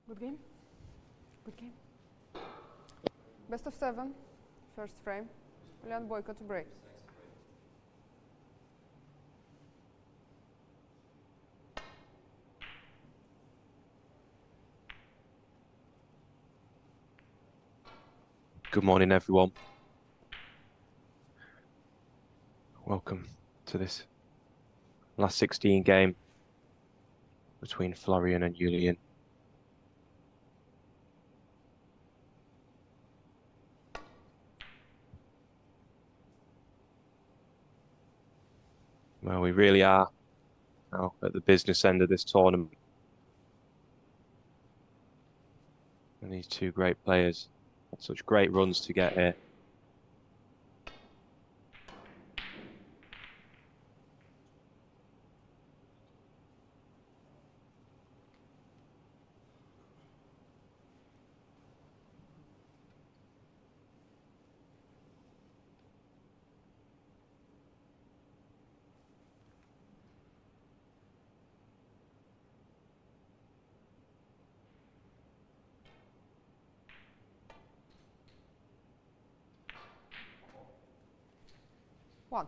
Good game. Good game. Best of 7. First frame. Julian Boyko to break. Good morning, everyone. Welcome to this last 16 game between Florian and Julian. Well, we really are now at the business end of this tournament. And these two great players had such great runs to get here. One.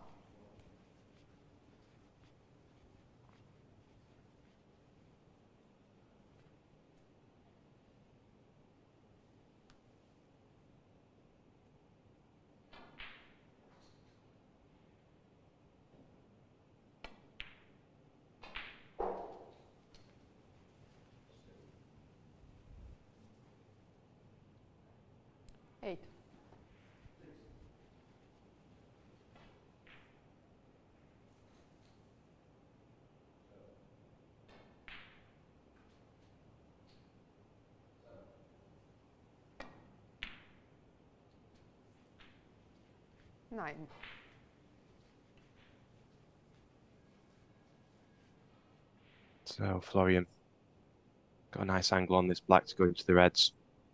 Eight. Nine. So Florian got a nice angle on this black to go into the reds.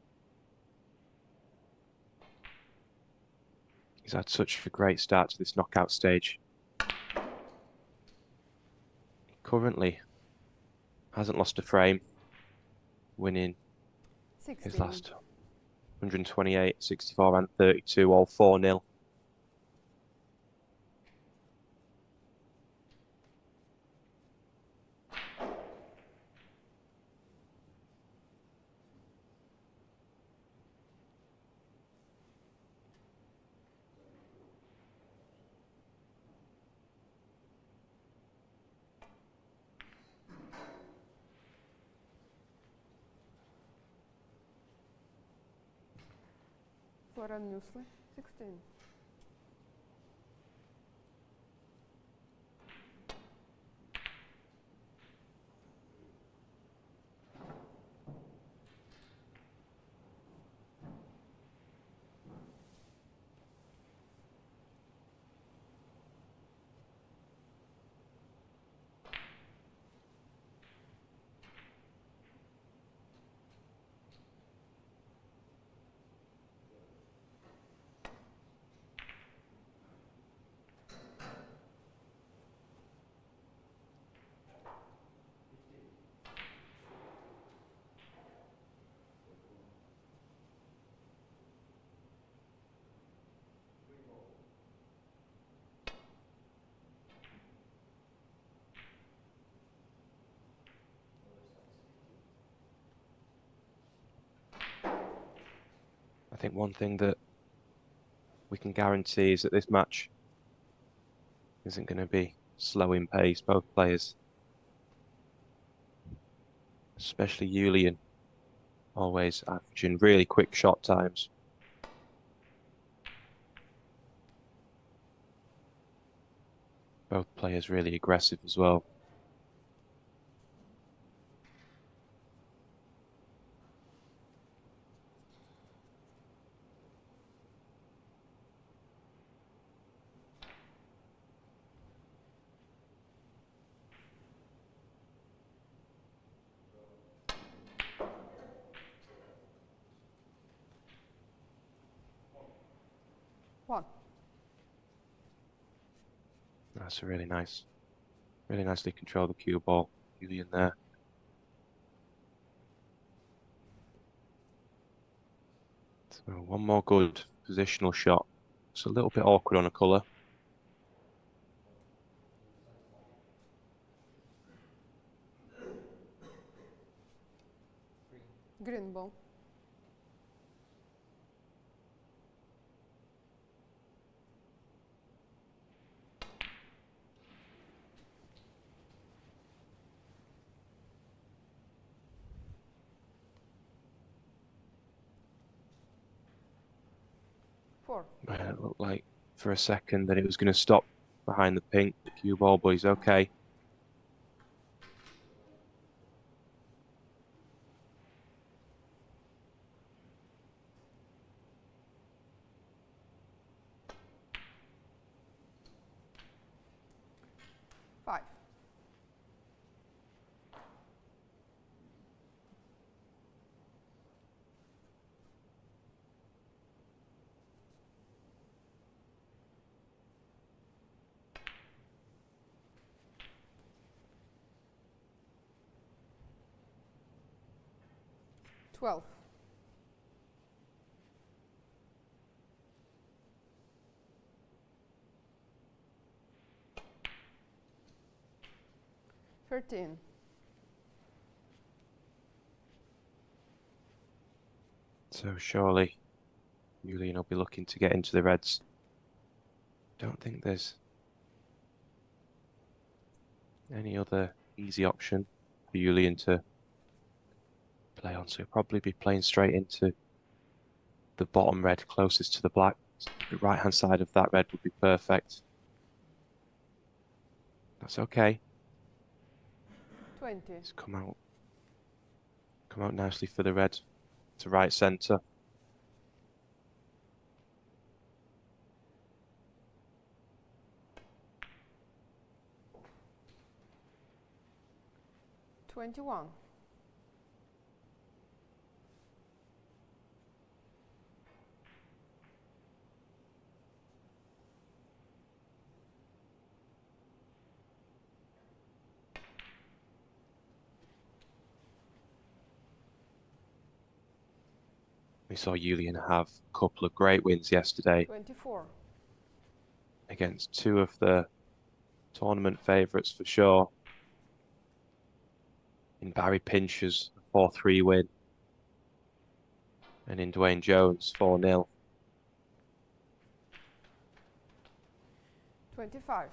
He's had such a great start to this knockout stage. He currently hasn't lost a frame, winning 16. his last 128, 64 and 32, all 4-0. Florian Muesli. 16. I think one thing that we can guarantee is that this match isn't going to be slow in pace. Both players, especially Julian, always averaging really quick shot times. Both players really aggressive as well. One. That's a really nicely controlled the cue ball, Julian there. So one more good positional shot. It's a little bit awkward on a colour. Green ball. Four. Well, it looked like for a second that it was going to stop behind the pink, the cue ball, but he's okay. Five. Twelve. 13. So surely Julian will be looking to get into the reds. Don't think there's any other easy option for Julian to play on. So he'll probably be playing straight into the bottom red closest to the black. The right-hand side of that red would be perfect. That's okay. 20. It's come out nicely for the red to right centre. Twenty-one. We saw Julian have a couple of great wins yesterday 24. against two of the tournament favourites for sure. In Barry Pincher's 4-3 win and in Dwayne Jones 4-0. 25.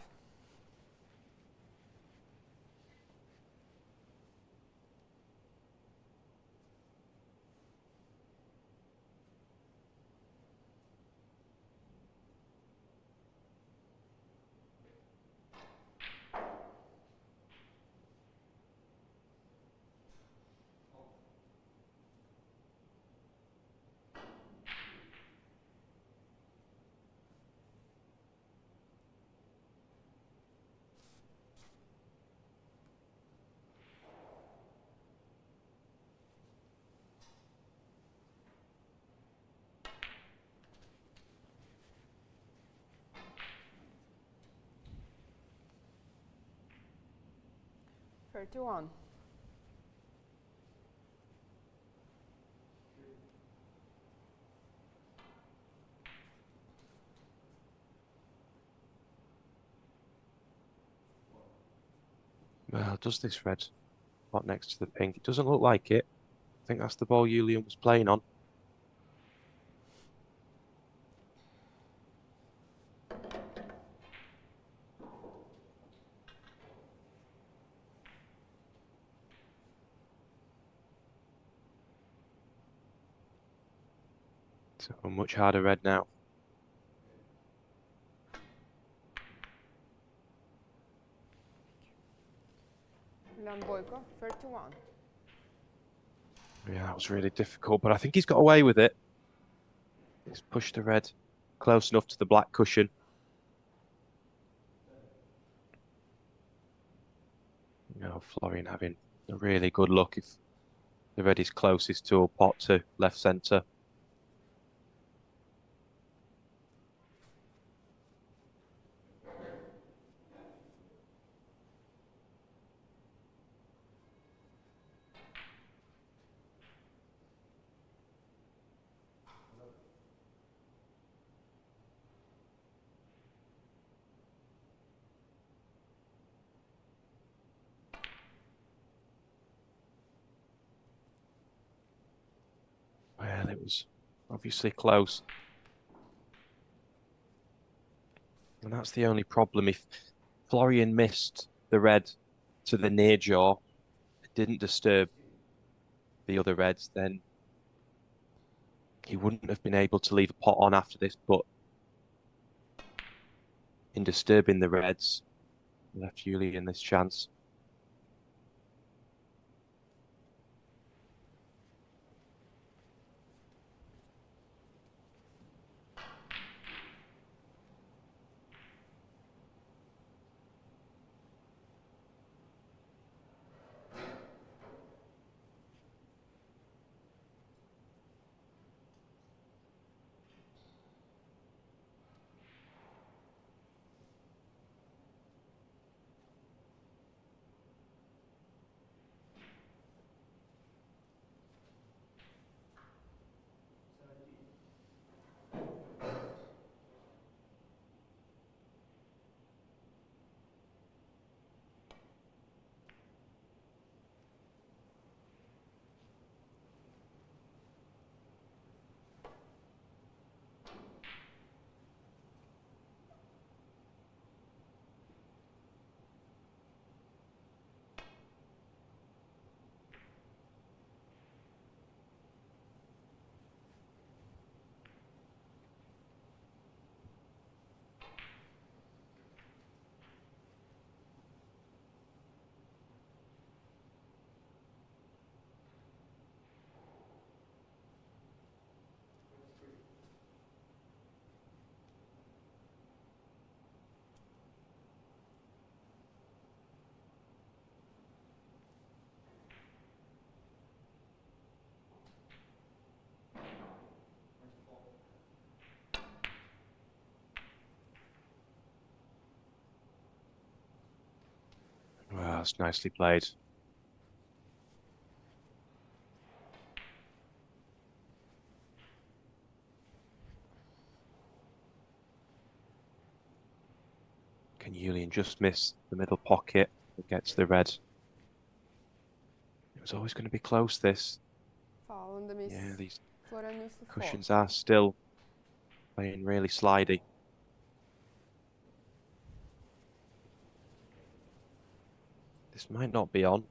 Thirty-one. Well, does this red spot next to the pink? It doesn't look like it. I think that's the ball Julian was playing on. So a much harder red now. Milan Boyko. 31. Yeah, that was really difficult, but I think he's got away with it. He's pushed the red close enough to the black cushion. Florian having a really good look if the red is closest to a pot to left centre. was obviously close. And that's the only problem. If Florian missed the red to the near jaw, it didn't disturb the other reds, then he wouldn't have been able to leave a pot on after this. But in disturbing the reds, left Julian this chance. Well, that's nicely played. Can Julian just miss the middle pocket and get to the red? It was always going to be close, this. Foul on the miss. Yeah, these Florian used the 4. cushions are still playing really slidey. This might not be on.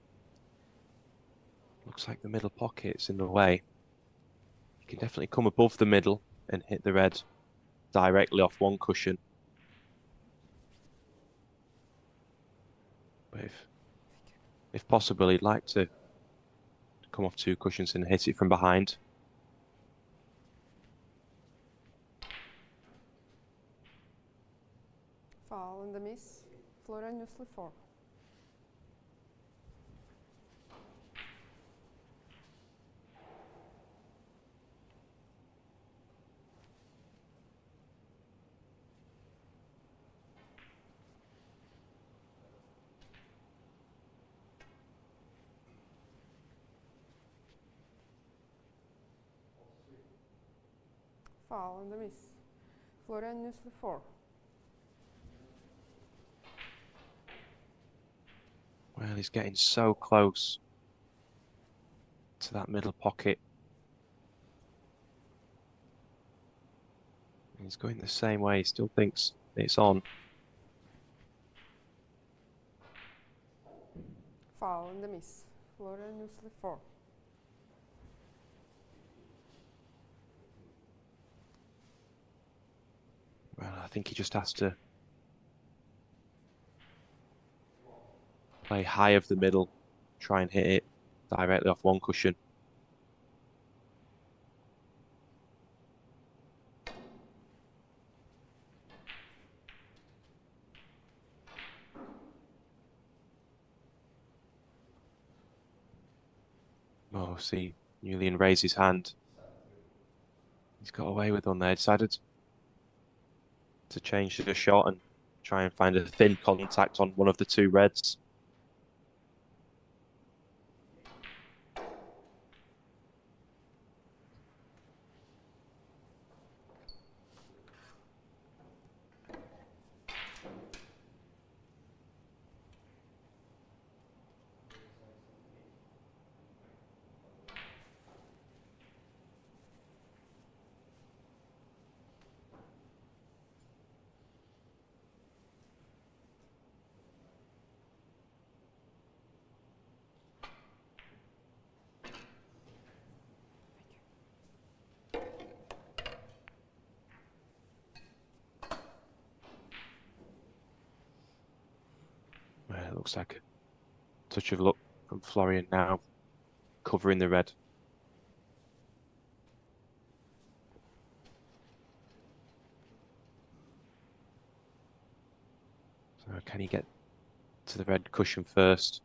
Looks like the middle pocket's in the way. You can definitely come above the middle and hit the red directly off one cushion. But if possible, he'd like to come off 2 cushions and hit it from behind. Foul on the miss. Florian used the 4. Foul on the miss. Florian used the 4. Well, he's getting so close to that middle pocket. He's going the same way. He still thinks it's on. Foul on the miss. Florian used the 4. Well, I think he just has to play high of the middle, try and hit it directly off one cushion. Oh, see, Julian raised his hand. He's got away with one there. Decided to change the shot and try and find a thin contact on one of the 2 reds. Looks like a touch of luck from Florian now, covering the red. So can he get to the red cushion first?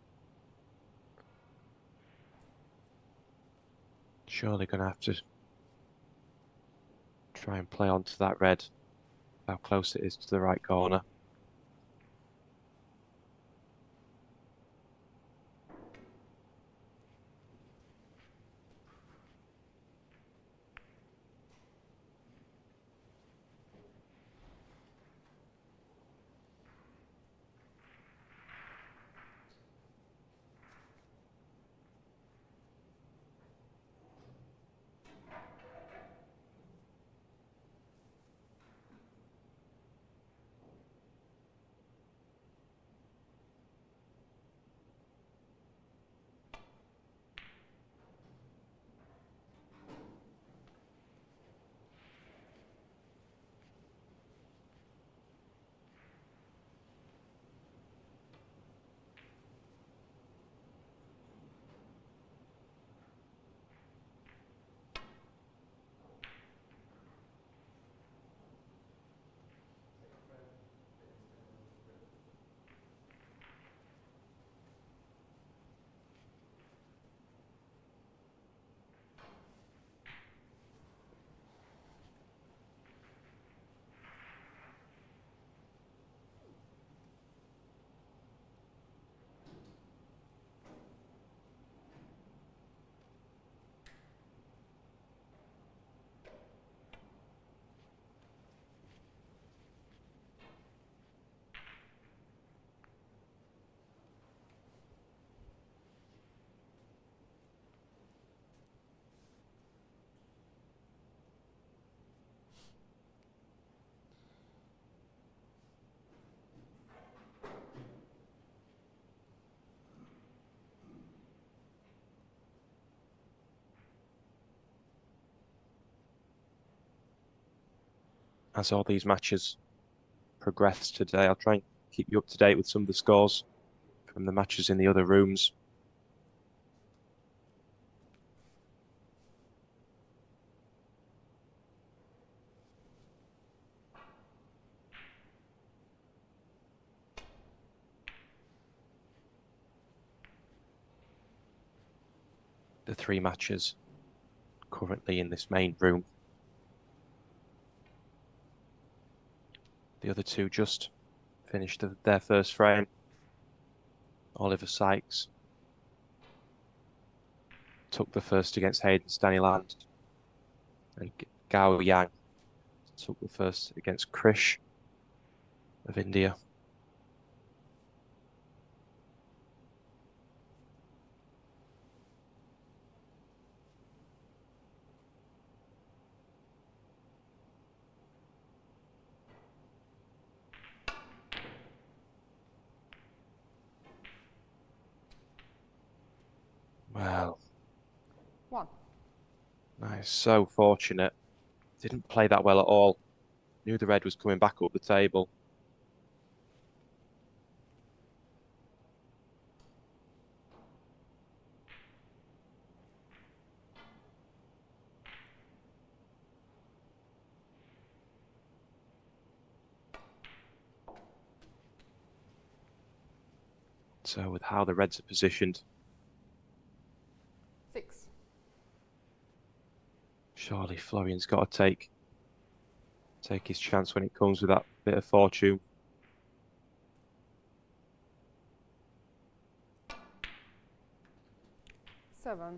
Surely going to have to try and play onto that red, how close it is to the right corner. As all these matches progress today, I'll try and keep you up to date with some of the scores from the matches in the other rooms. The 3 matches currently in this main room. The other 2 just finished their first frame. Oliver Sykes took the first against Hayden Staniland, and Gao Yang took the first against Krish of India. Well, 1. nice, so fortunate. Didn't play that well at all. Knew the red was coming back up the table. So with how the reds are positioned, 6. surely Florian's got to take his chance when it comes with that bit of fortune. Seven.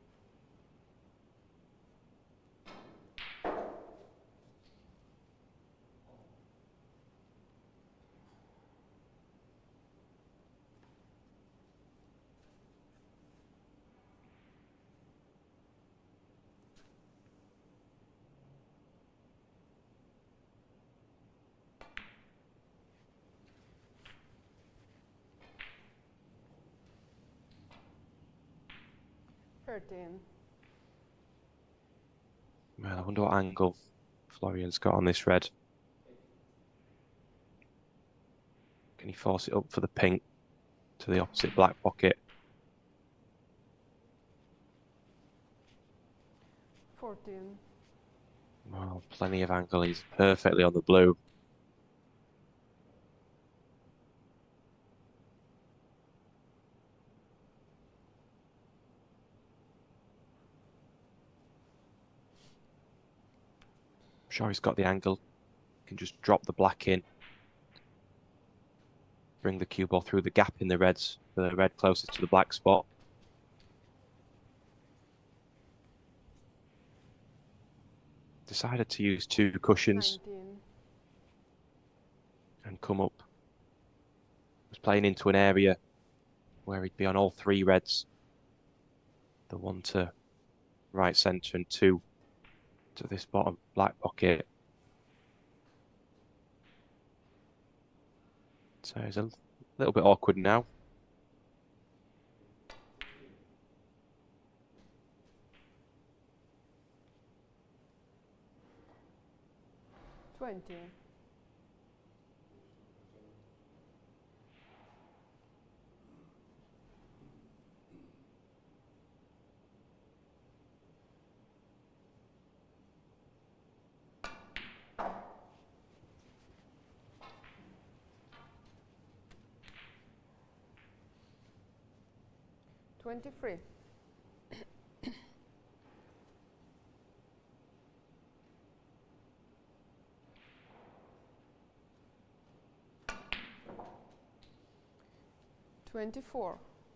Thirteen. Well, I wonder what angle Florian's got on this red. Can he force it up for the pink? to the opposite black pocket. 14. Oh, plenty of angle. He's perfectly on the blue. I'm sure he's got the angle. Can just drop the black in. Bring the cue ball through the gap in the reds, the red closest to the black spot. Decided to use 2 cushions 19. and come up. Was playing into an area where he'd be on all 3 reds. The 1 to right centre and 2 to this bottom black pocket. So he's a little bit awkward now. Twenty. $23. $24.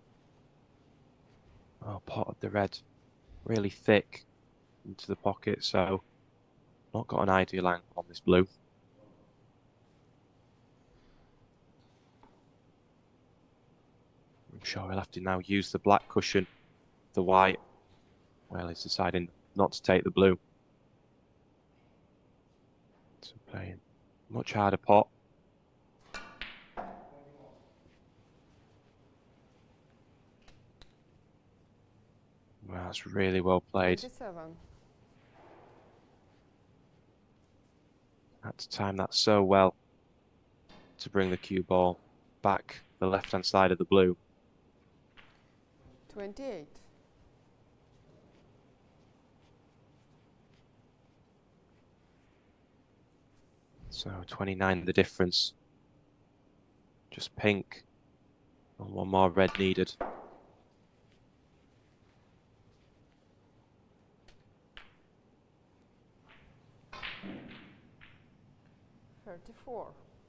Oh, potted the red really thick into the pocket, so not got an ideal angle on this blue. I'm sure he'll have to now use the black cushion, the white. Well, he's deciding not to take the blue. So playing much harder pot. Well, that's really well played. 27. Had to time that so well to bring the cue ball back the left-hand side of the blue. 28. So 29 the difference. Just pink. And 1 more red needed. $34.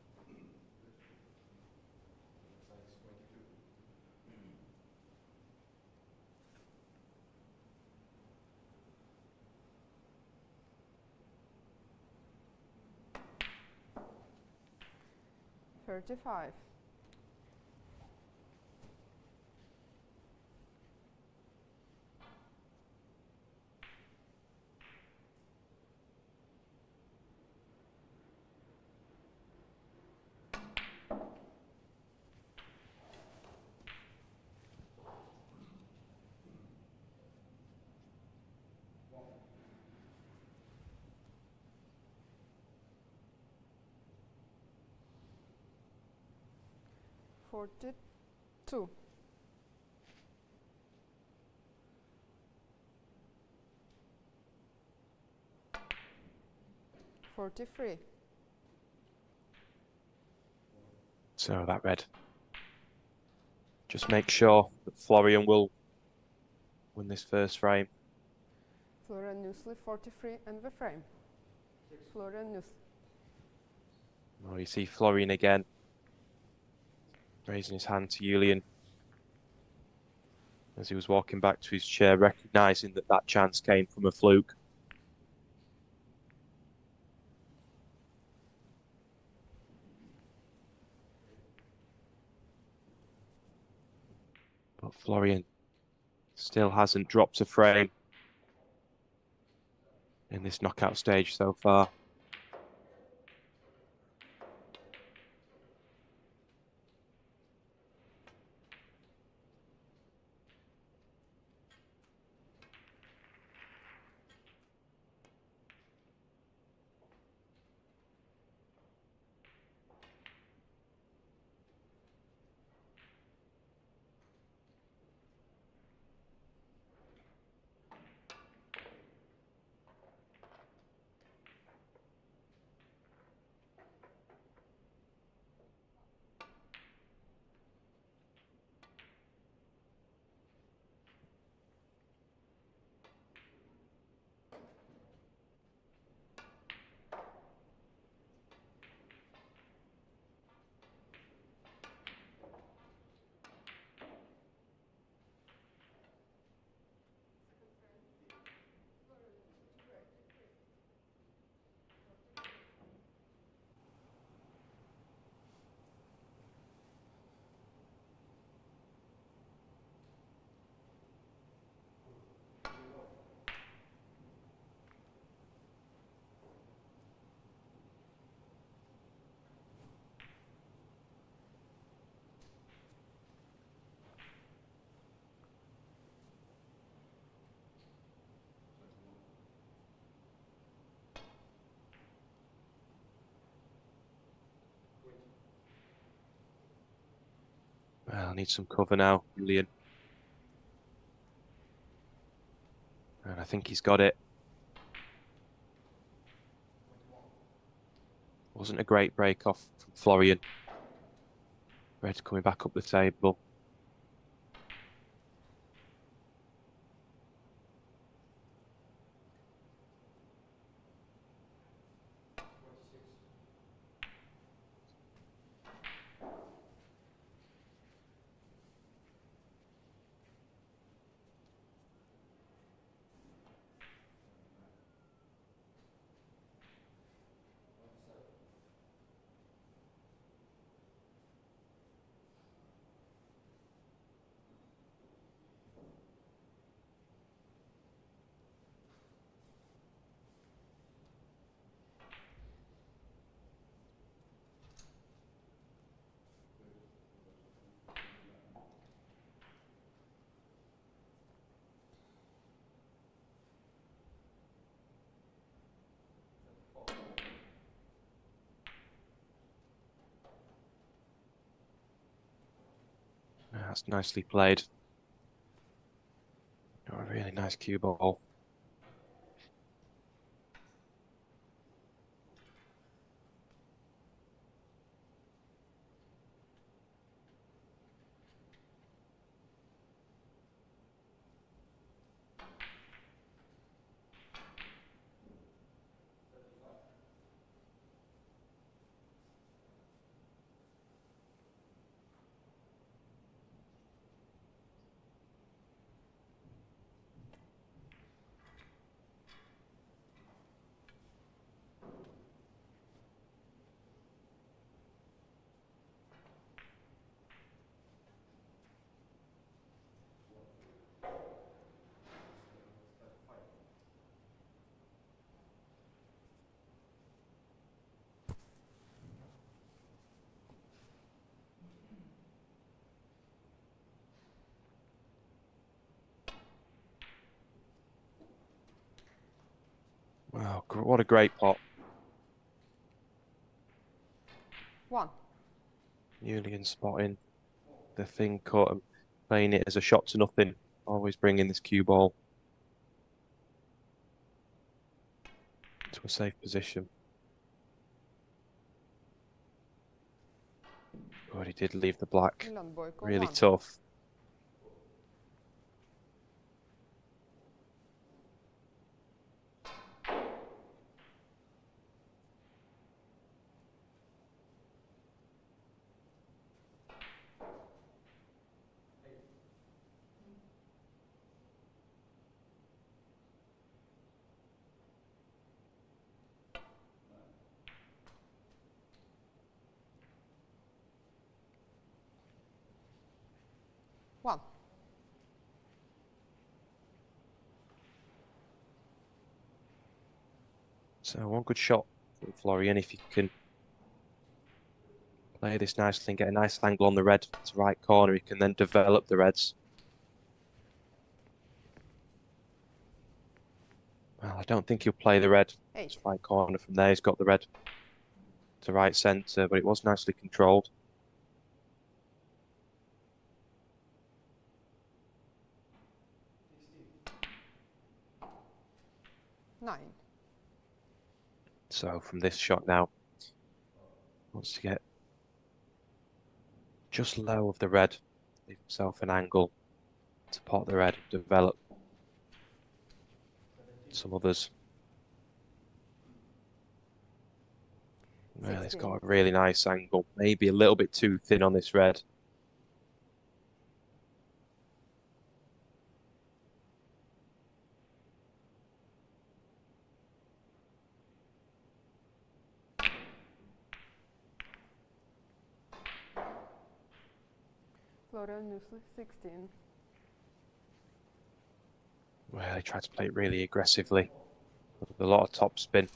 $35. $42. $43. So that red. Just make sure that Florian will win this first frame. Florian Nusli, 43, and the frame. Florian Nusli. Oh, you see Florian again, raising his hand to Julian as he was walking back to his chair, recognising that that chance came from a fluke. But Florian still hasn't dropped a frame in this knockout stage so far. Well, I need some cover now, Julian. And I think he's got it. Wasn't a great break off from Florian. Red coming back up the table. That's nicely played. Got a really nice cue ball. Wow, what a great pot. 1. Julian spotting the thing cut and playing it as a shot to nothing. Always bringing this cue ball to a safe position. But he did leave the black. Milan Boyko, Really 1. tough. One. So one good shot from Florian if he can play this nicely and get a nice angle on the red to right corner. He can then develop the reds. Well, I don't think he'll play the red 8. to right corner from there. He's got the red to right centre, but it was nicely controlled. 9. So from this shot now, wants to get just low of the red, leave himself an angle to pot the red, develop some others. Well, it's got a really nice angle, maybe a little bit too thin on this red. Florian Nusli, 16. Well, he tried to play it really aggressively, with a lot of top spin.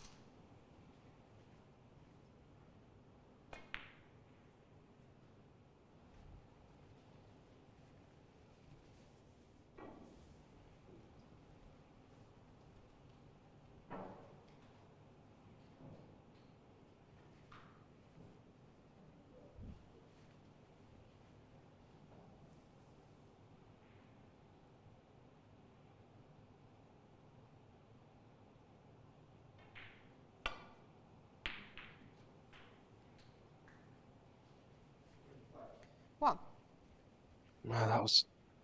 1. Well, that was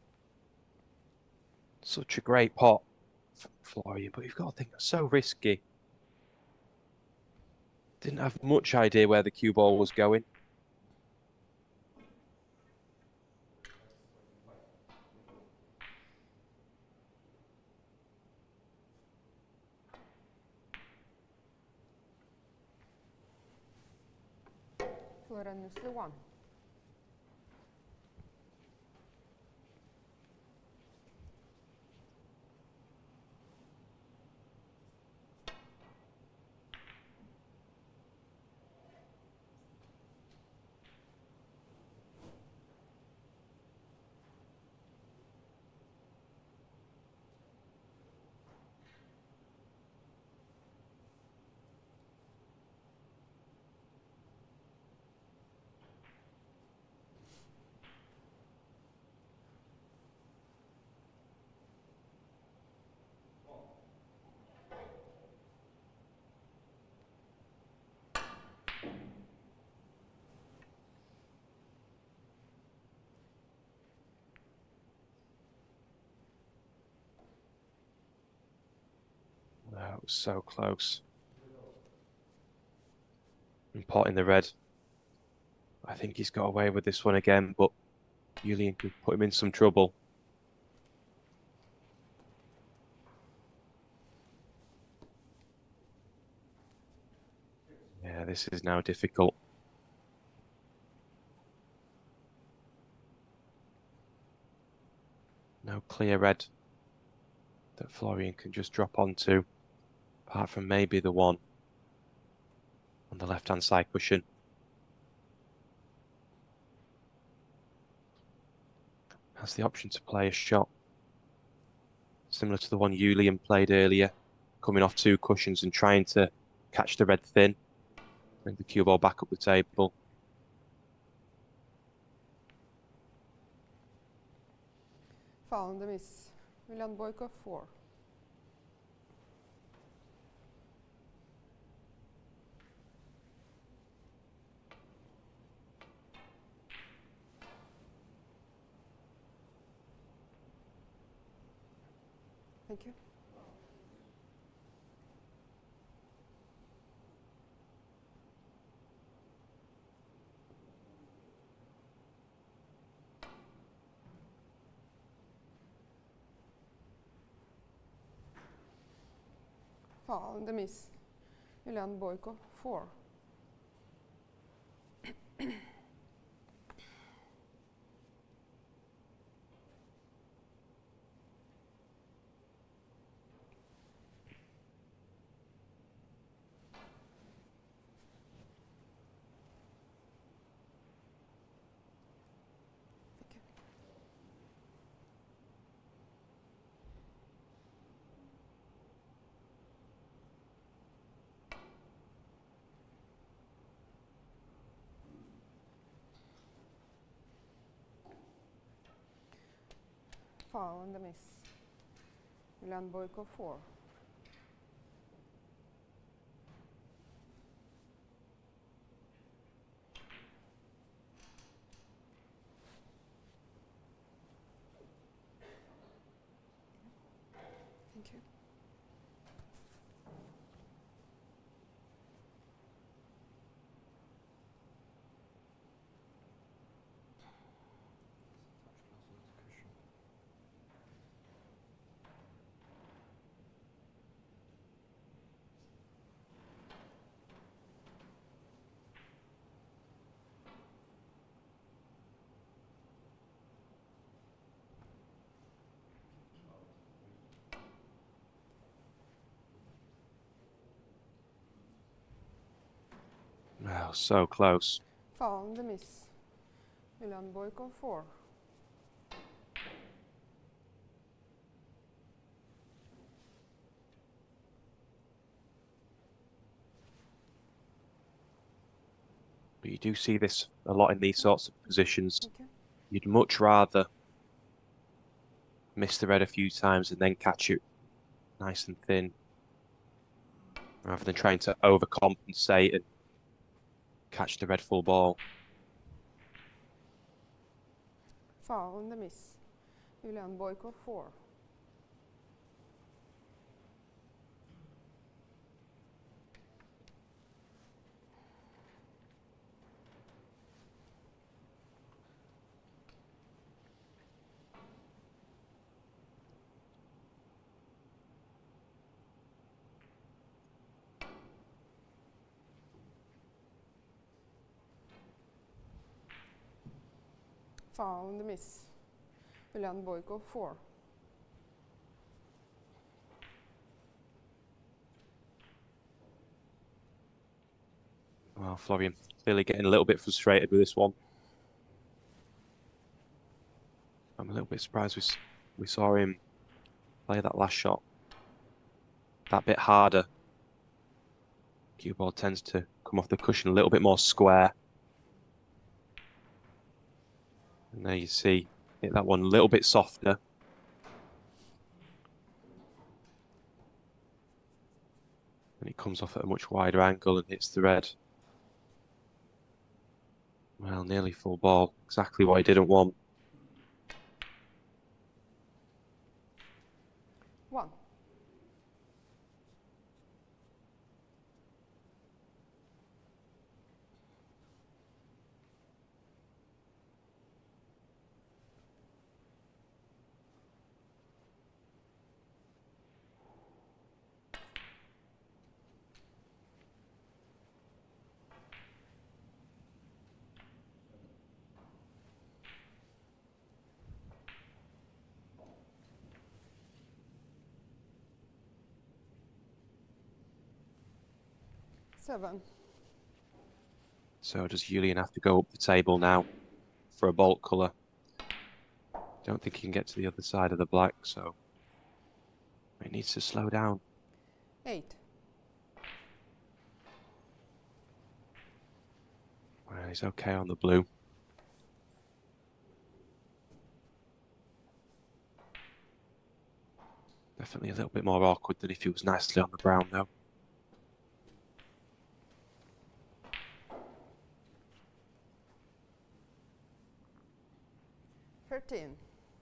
such a great pot from Florian, but you've got to think that's so risky. Didn't have much idea where the cue ball was going. Florian Mussli 1. That was so close. And pot in the red. I think he's got away with this one again, but Julian can put him in some trouble. Yeah, this is now difficult. No clear red that Florian can just drop onto, apart from maybe the one on the left-hand side cushion. Has the option to play a shot similar to the one Julian played earlier, coming off 2 cushions and trying to catch the red thin, bring the cue ball back up the table. Found the miss. Julian Boyko 4. Thank you. Found the miss. Julian Boyko 4. Found the miss. Julian Boyko 4. Thank you. Wow, so close. Found the miss. Julian Boyko 4. But you do see this a lot in these sorts of positions. Thank you. You'd much rather miss the red a few times and then catch it nice and thin, rather than trying to overcompensate and catch the red full ball. Foul on the miss. Julian Boyko 4. Foul on the miss. Julian Boyko 4. Well, Florian clearly getting a little bit frustrated with this one. I'm a little bit surprised we saw him play that last shot that bit harder. Cue ball tends to come off the cushion a little bit more square. And there you see, hit that one a little bit softer. And it comes off at a much wider angle and hits the red. Well, nearly full ball. Exactly what he didn't want. 1. Seven. So does Julian have to go up the table now for a bolt colour? Don't think he can get to the other side of the black, so he needs to slow down. 8. Well, he's okay on the blue. Definitely a little bit more awkward than if he was nicely on the brown, though. 13.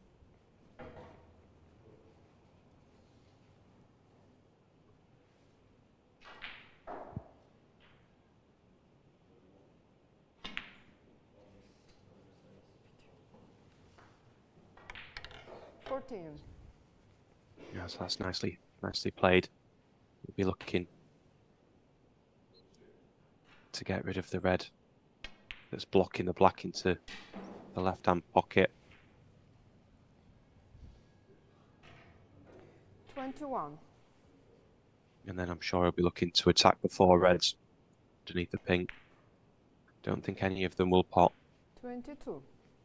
Yes, that's nicely played. We'll be looking to get rid of the red that's blocking the black into the left-hand pocket. 21. And then I'm sure he'll be looking to attack the 4 reds underneath the pink. Don't think any of them will pot. 22.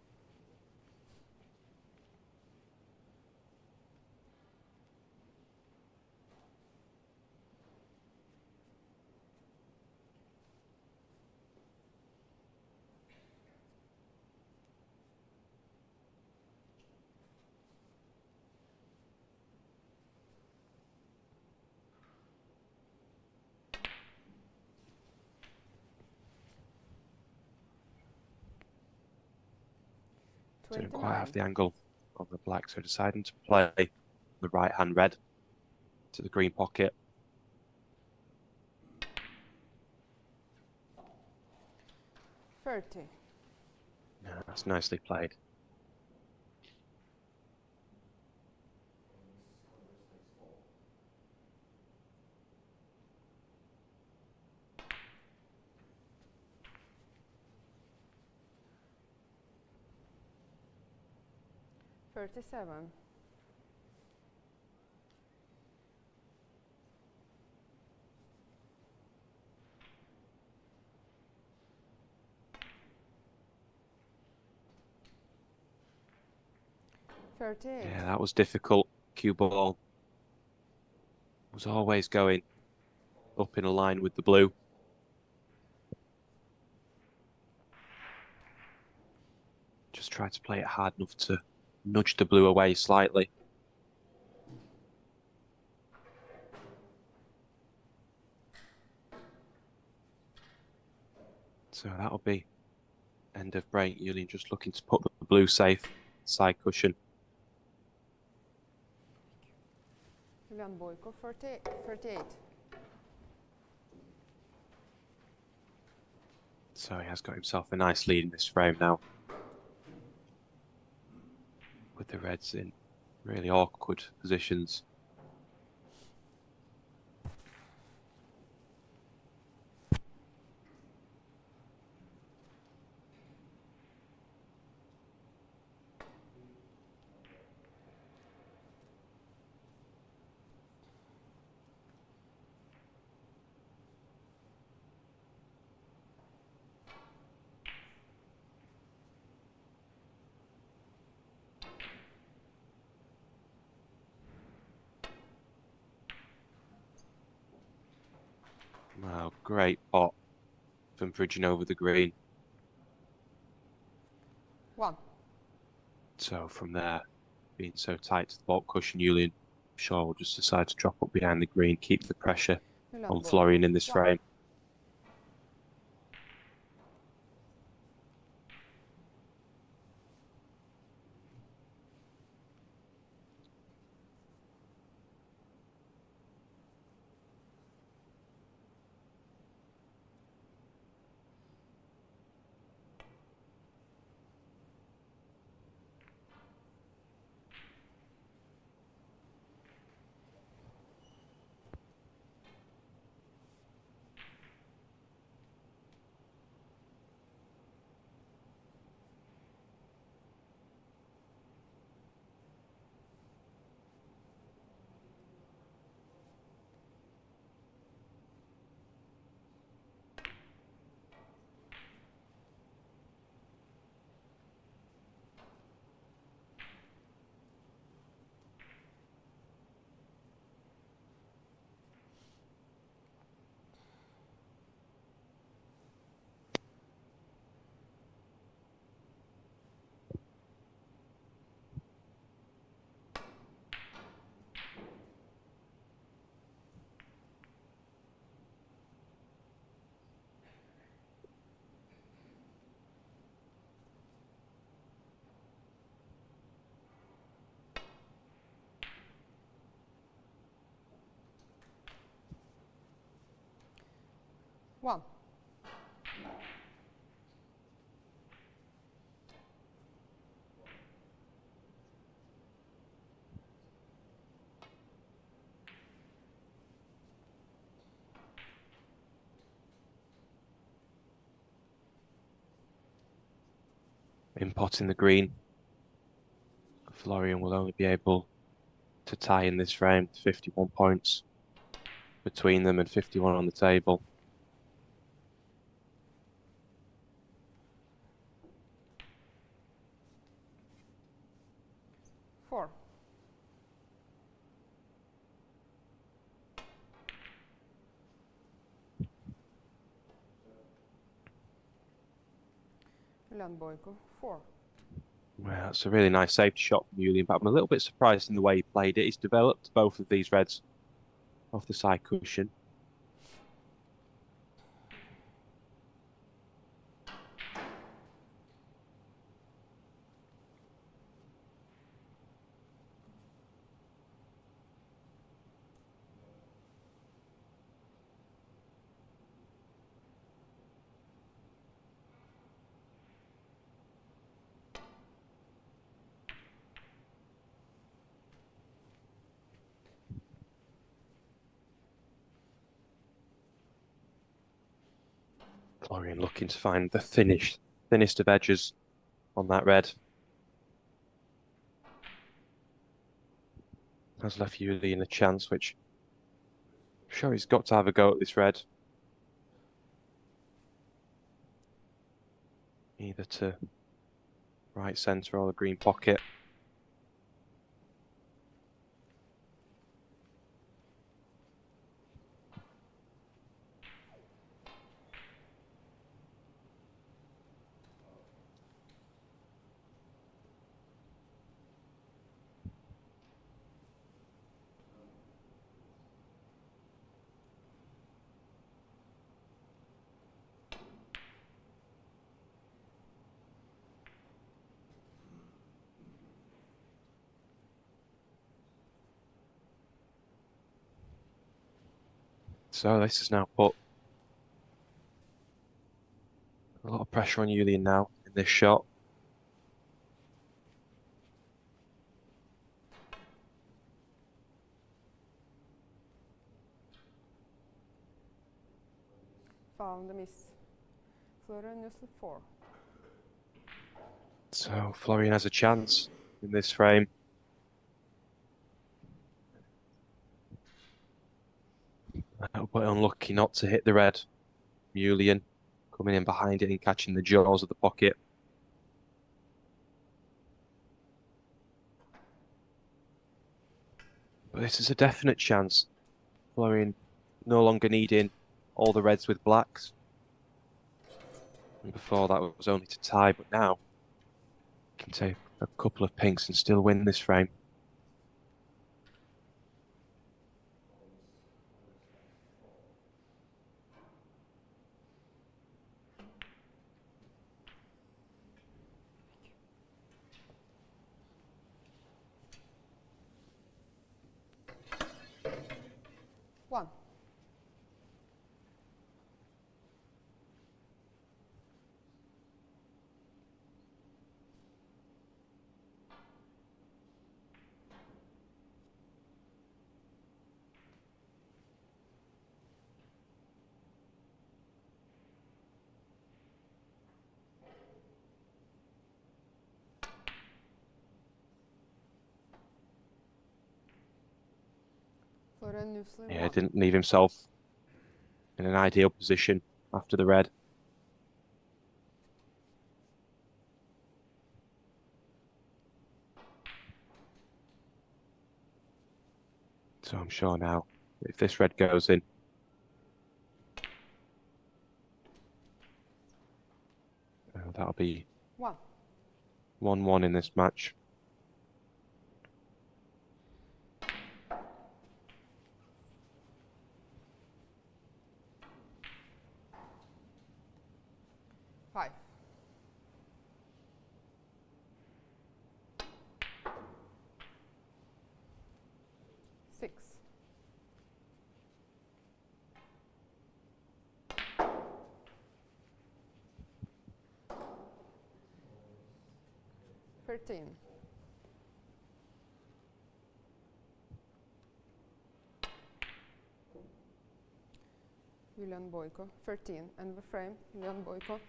Didn't quite have the angle on the black, so deciding to play the right-hand red to the green pocket. 30. Yeah, that's nicely played. Thirty-seven. 38. Yeah, that was difficult. Cue ball was always going up in a line with the blue. Just try to play it hard enough to nudge the blue away slightly. So that'll be end of break. Julian just looking to put the blue safe side cushion. Julian Boyko, 38. So he has got himself a nice lead in this frame now, with the reds in really awkward positions. Wow, great pot from bridging over the green. 1. So from there, being so tight to the baulk cushion, Julian Shaw will just decide to drop up behind the green, keep the pressure Julian on Boyko, Florian in this 1. frame. One. In potting the green, Florian will only be able to tie in this frame, 51 points between them and 51 on the table. Four. Julian Boyko, 4. Well, that's a really nice safety shot from Julian, but I'm a little bit surprised in the way he played it. He's developed both of these reds off the side cushion. Florian looking to find the thinnest of edges on that red. Has left Julian a chance, which I'm sure he's got to have a go at this red. Either to right centre or the green pocket. So this has now put a lot of pressure on Julian now in this shot. Found a miss. Florian Nüssler 4. So Florian has a chance in this frame. But unlucky not to hit the red. Julian coming in behind it and catching the jaws of the pocket. But this is a definite chance. Florian no longer needing all the reds with blacks. And before that was only to tie, but now can take a couple of pinks and still win this frame. One. Florian Nüssler Yeah, 1. didn't leave himself in an ideal position after the red. So I'm sure now, if this red goes in, that'll be 1-1 in this match. Five. Six. Thirteen. Julian Boyko, 13. End the frame, Julian Boyko.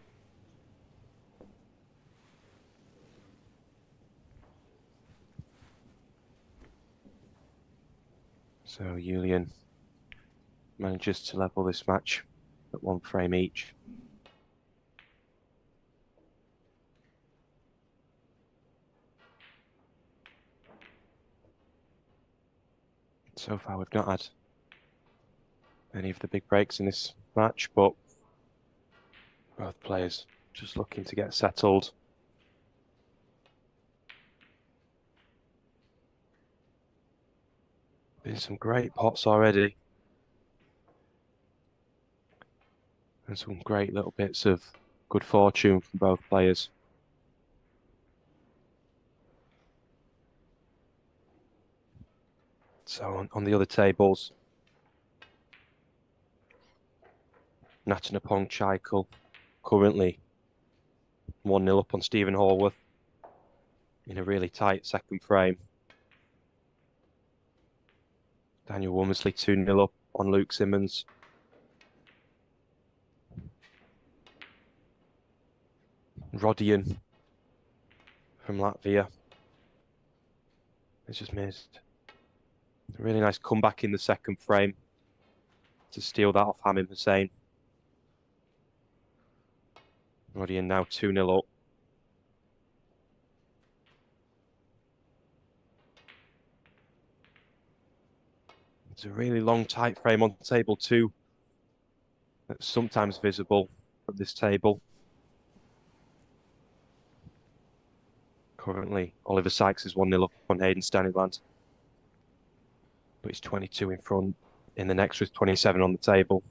So Julian manages to level this match at 1 frame each. So far we've not had any of the big breaks in this match, but both players just looking to get settled. Been some great pots already. And some great little bits of good fortune from both players. So on the other tables, Natanapong Chaikal currently 1-0 up on Stephen Horworth in a really tight second frame. Daniel Womersley 2-0 up on Luke Simmons. Rodion from Latvia has just made a really nice comeback in the second frame to steal that off Hamim Hussain. Rodion now 2-0 up. It's a really long, tight frame on table 2 that's sometimes visible from this table. Currently, Oliver Sykes is 1-0 up on Hayden Stanyland, but he's 22 in front in the next with 27 on the table.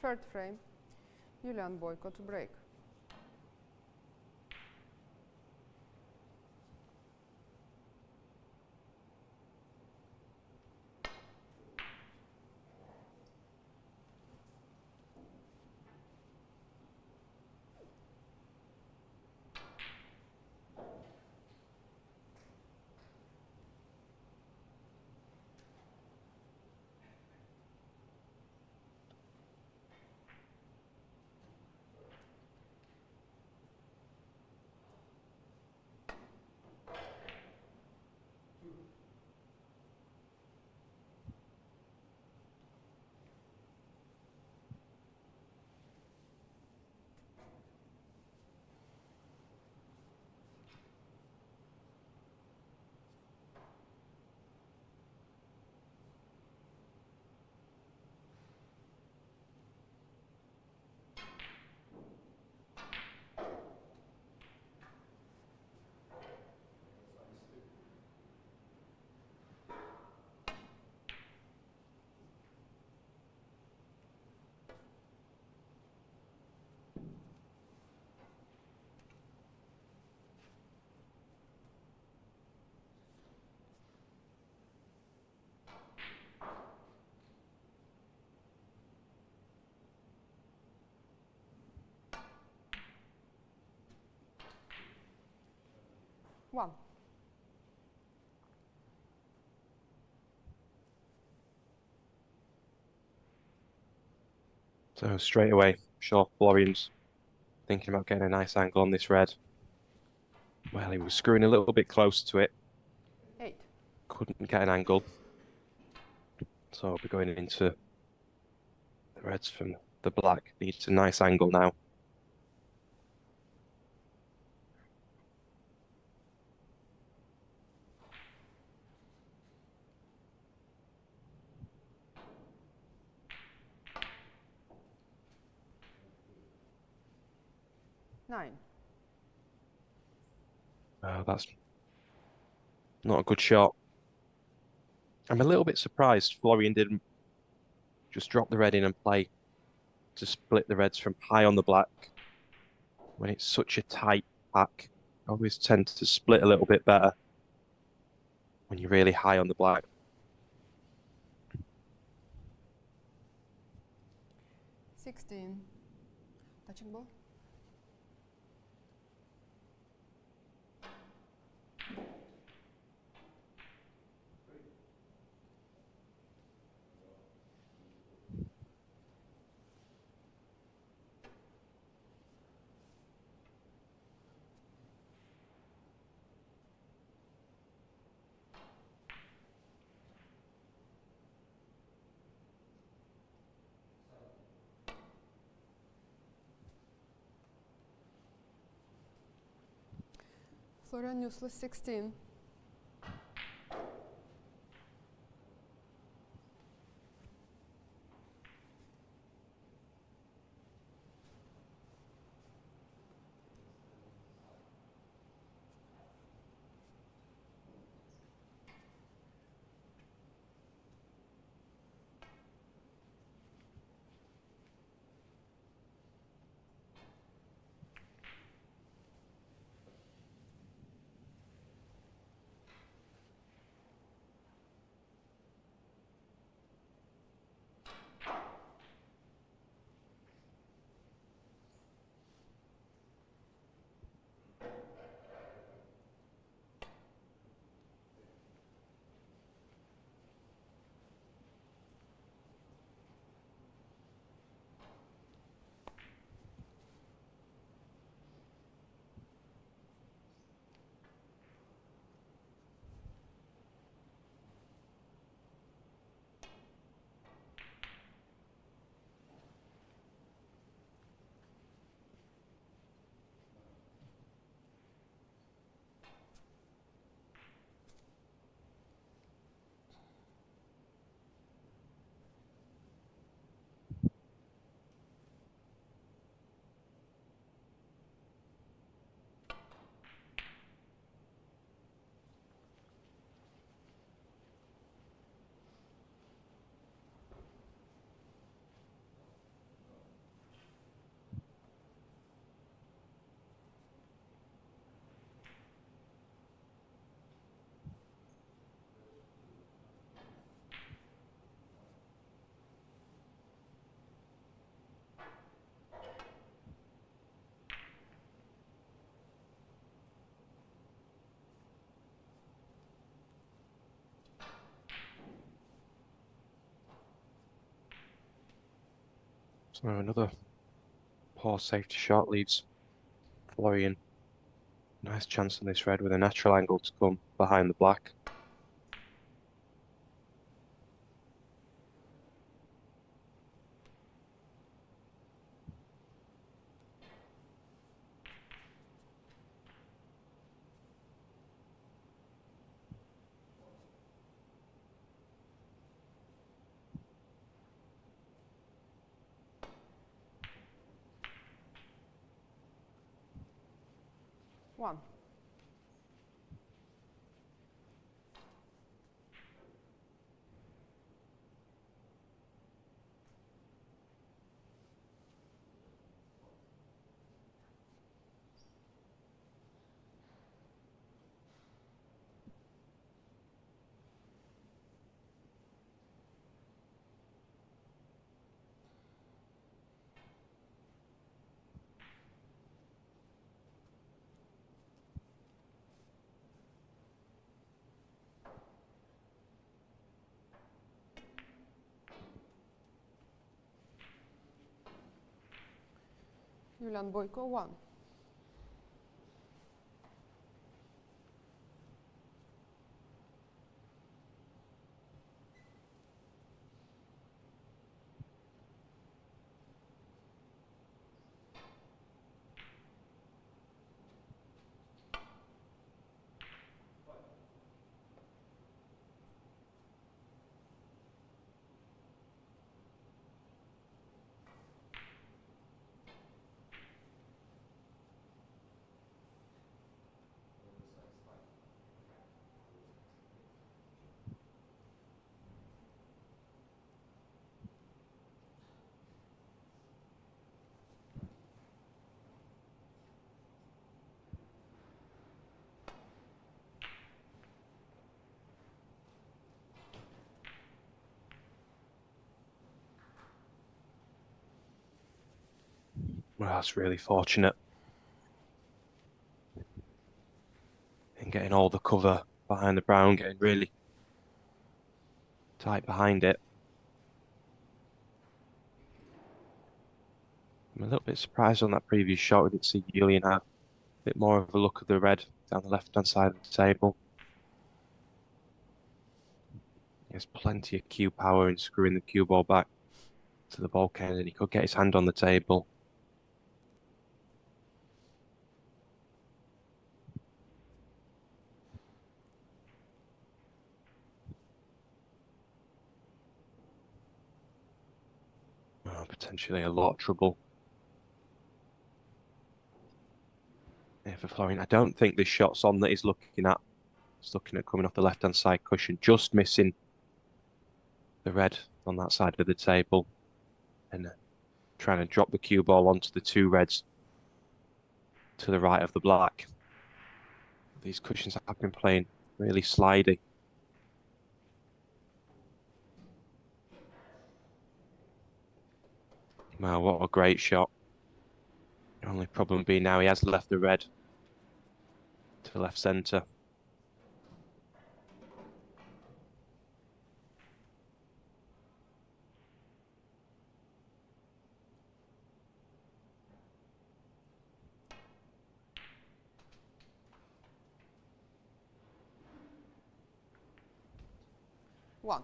Third frame, Julian Boyko to break. One. So straight away, sure, Florian's thinking about getting a nice angle on this red. Well, he was screwing a little bit close to it. 8. Couldn't get an angle. So I'll be going into the reds from the black. Needs a nice angle now. Nine. That's not a good shot. I'm a little bit surprised Florian didn't just drop the red in and play to split the reds from high on the black. When it's such a tight pack, I always tend to split a little bit better when you're really high on the black. 16. Touching ball. Florian useless 16. So another poor safety shot leaves Florian nice chance on this red with a natural angle to come behind the black. One. Julian Boyko, 1. Well, that's really fortunate in getting all the cover behind the brown, getting really tight behind it. I'm a little bit surprised on that previous shot. We didn't see Julian have a bit more of a look at the red down the left-hand side of the table. He has plenty of cue power in screwing the cue ball back to the bulkhead, and he could get his hand on the table. Oh, potentially a lot of trouble here for Florian. I don't think this shot's on that he's looking at. He's looking at coming off the left-hand side cushion, just missing the red on that side of the table, and trying to drop the cue ball onto the two reds to the right of the black. These cushions have been playing really slidey. Wow, what a great shot. The only problem being now he has left the red to left centre. One.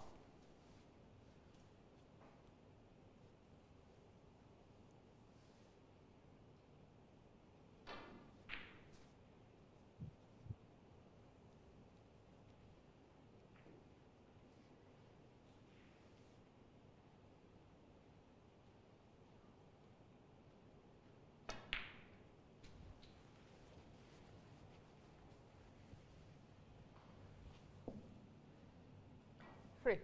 Three.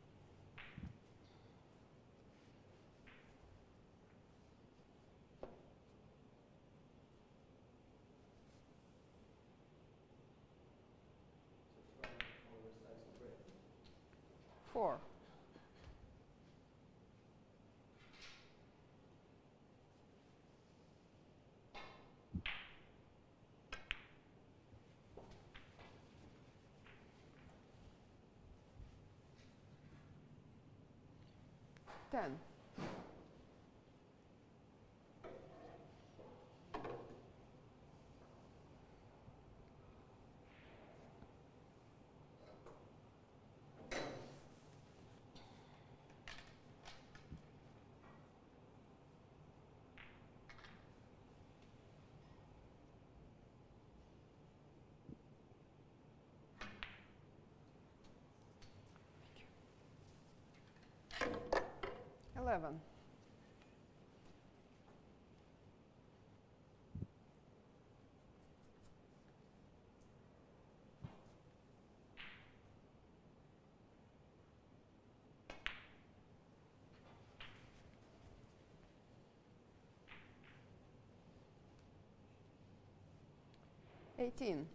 Four. Ten. 27. Eighteen.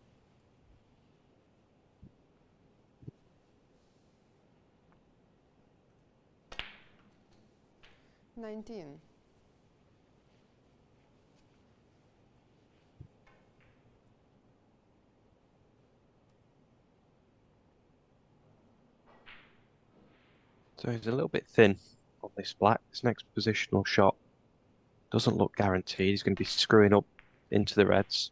19. So he's a little bit thin on this black. This next positional shot doesn't look guaranteed. He's going to be screwing up into the reds.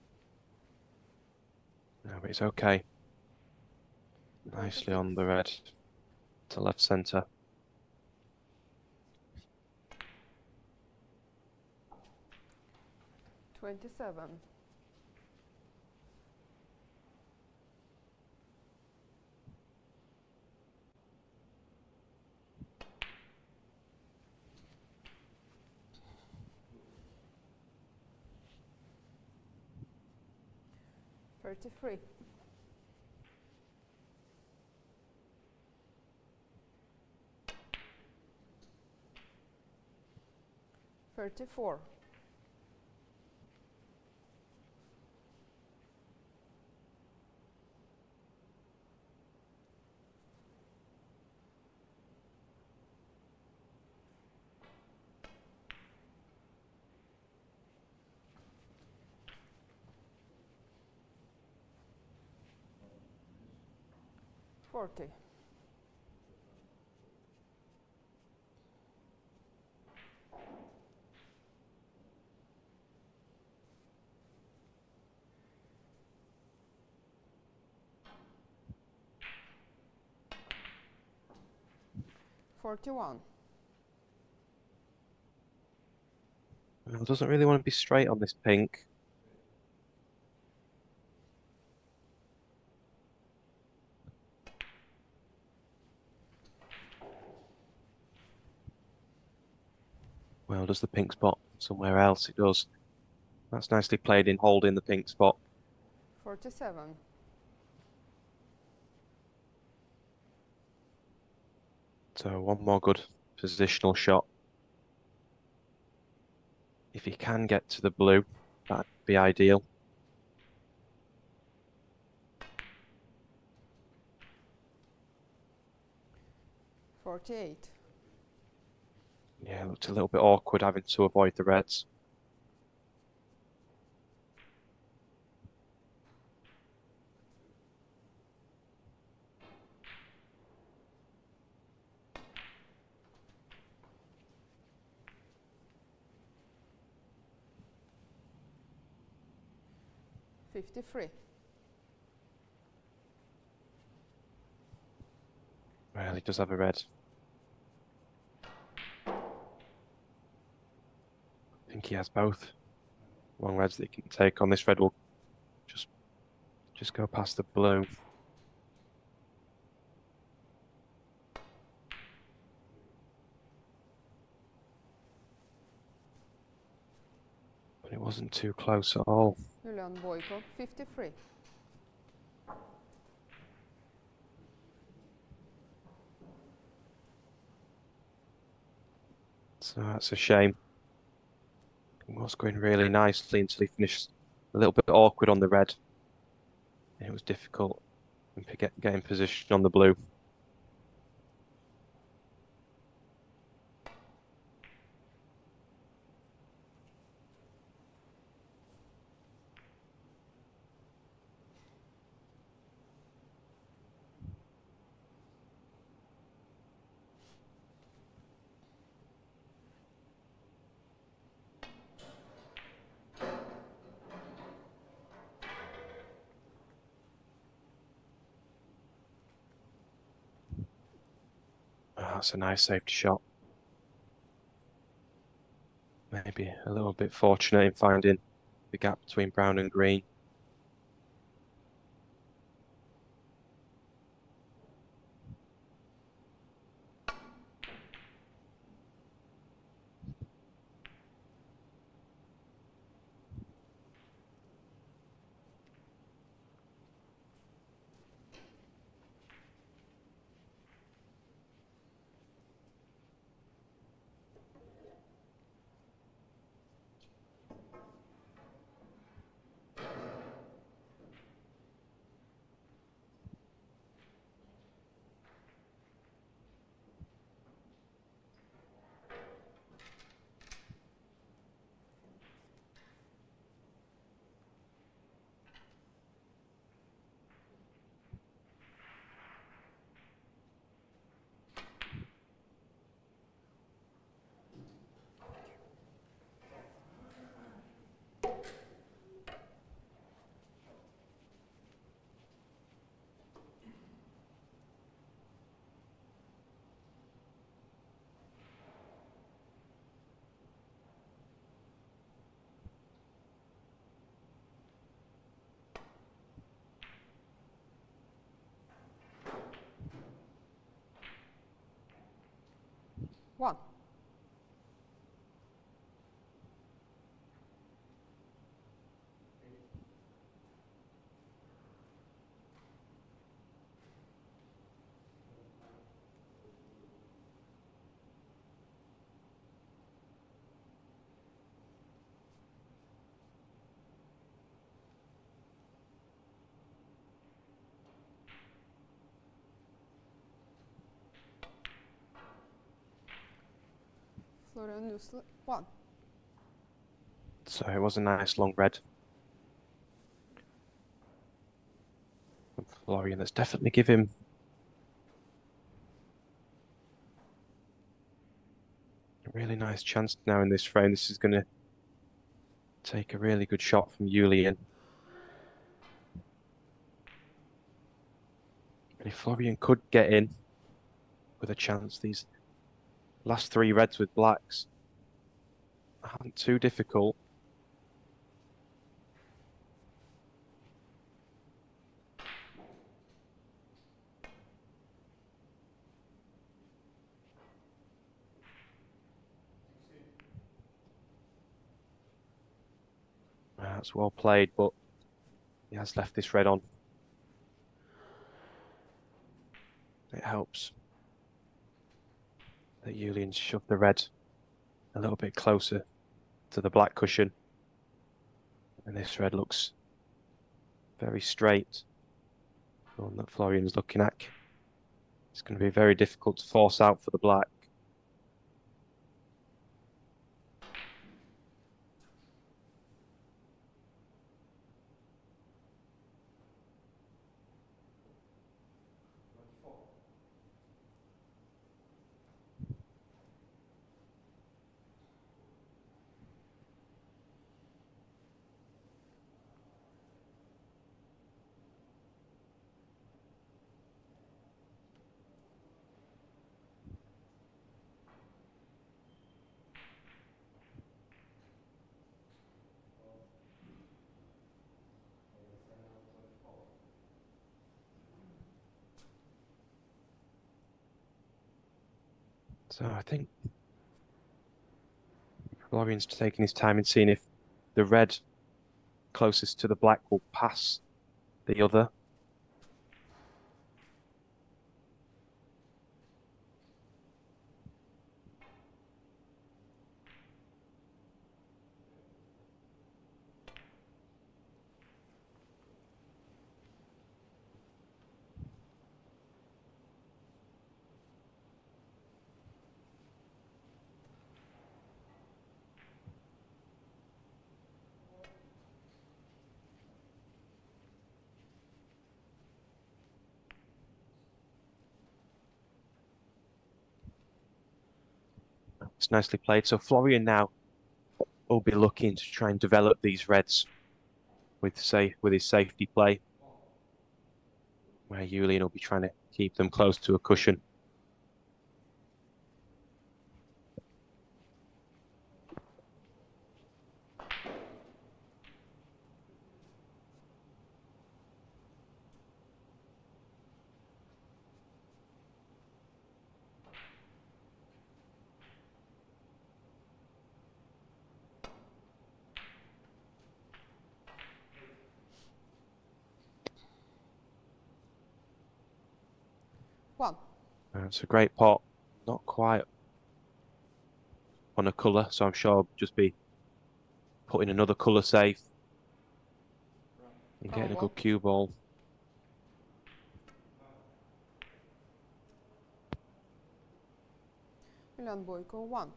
No, but it's okay. Nicely on the red to left centre. $27. 33. 34. 40. 41. Well, doesn't really want to be straight on this pink. Well, does the pink spot somewhere else? It does. That's nicely played in holding the pink spot. 47. So one more good positional shot. If he can get to the blue, that'd be ideal. $48. Yeah, it looked a little bit awkward having to avoid the reds. $53. Well, he does have a red. I think he has both. Long reds that he can take on. This red will just go past the blue. But it wasn't too close at all. Julian Boyko, 53. So that's a shame. It was going really nicely until he finished a little bit awkward on the red. It was difficult getting position on the blue. Oh, that's a nice safety shot. Maybe a little bit fortunate in finding the gap between brown and green. 1. Florian Nusler, 1. So it was a nice long red from Florian. That's definitely give him a really nice chance now in this frame. This is going to take a really good shot from Julian. And if Florian could get in with a chance, these last 3 reds with blacks aren't too difficult. That's well played, but he has left this red on. It helps that Julian shoved the red a little bit closer to the black cushion. And this red looks very straight. The one that Florian's looking at. It's going to be very difficult to force out for the black. So I think Florian's taking his time and seeing if the red closest to the black will pass the other. It's nicely played. So Florian now will be looking to try and develop these reds with his safety play, where Julian will be trying to keep them close to a cushion. It's a great pot, not quite on a colour, so I'm sure I'll just be putting another colour safe and getting a good cue ball. Julian Boyko, 1.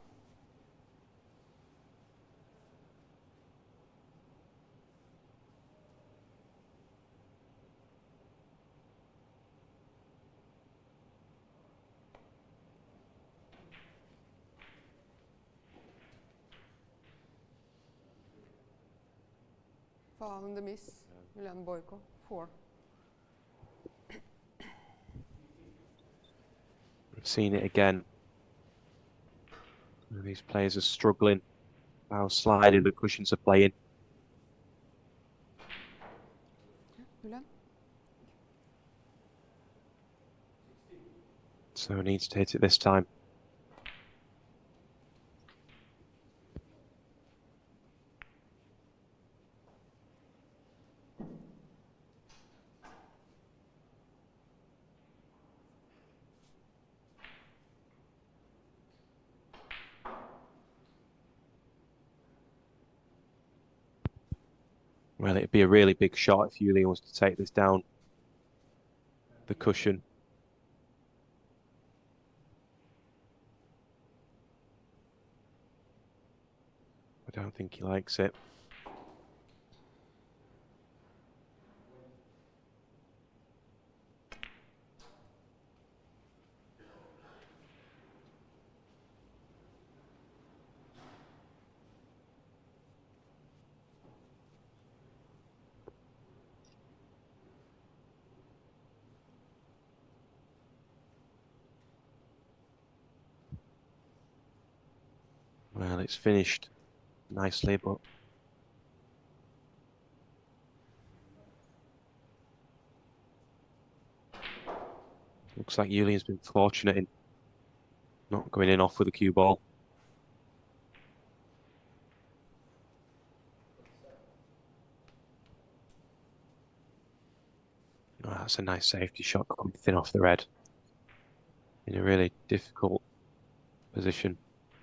Following the miss, Julian Boyko, 4. I've seen it again. These players are struggling. How sliding the cushions are playing. Julian. So he needs to hit it this time. Well, it'd be a really big shot if Julian was to take this down the cushion. I don't think he likes it. Well, it's finished nicely, but looks like Julian's been fortunate in not going in off with a cue ball. Oh, that's a nice safety shot coming thin off the red in a really difficult position.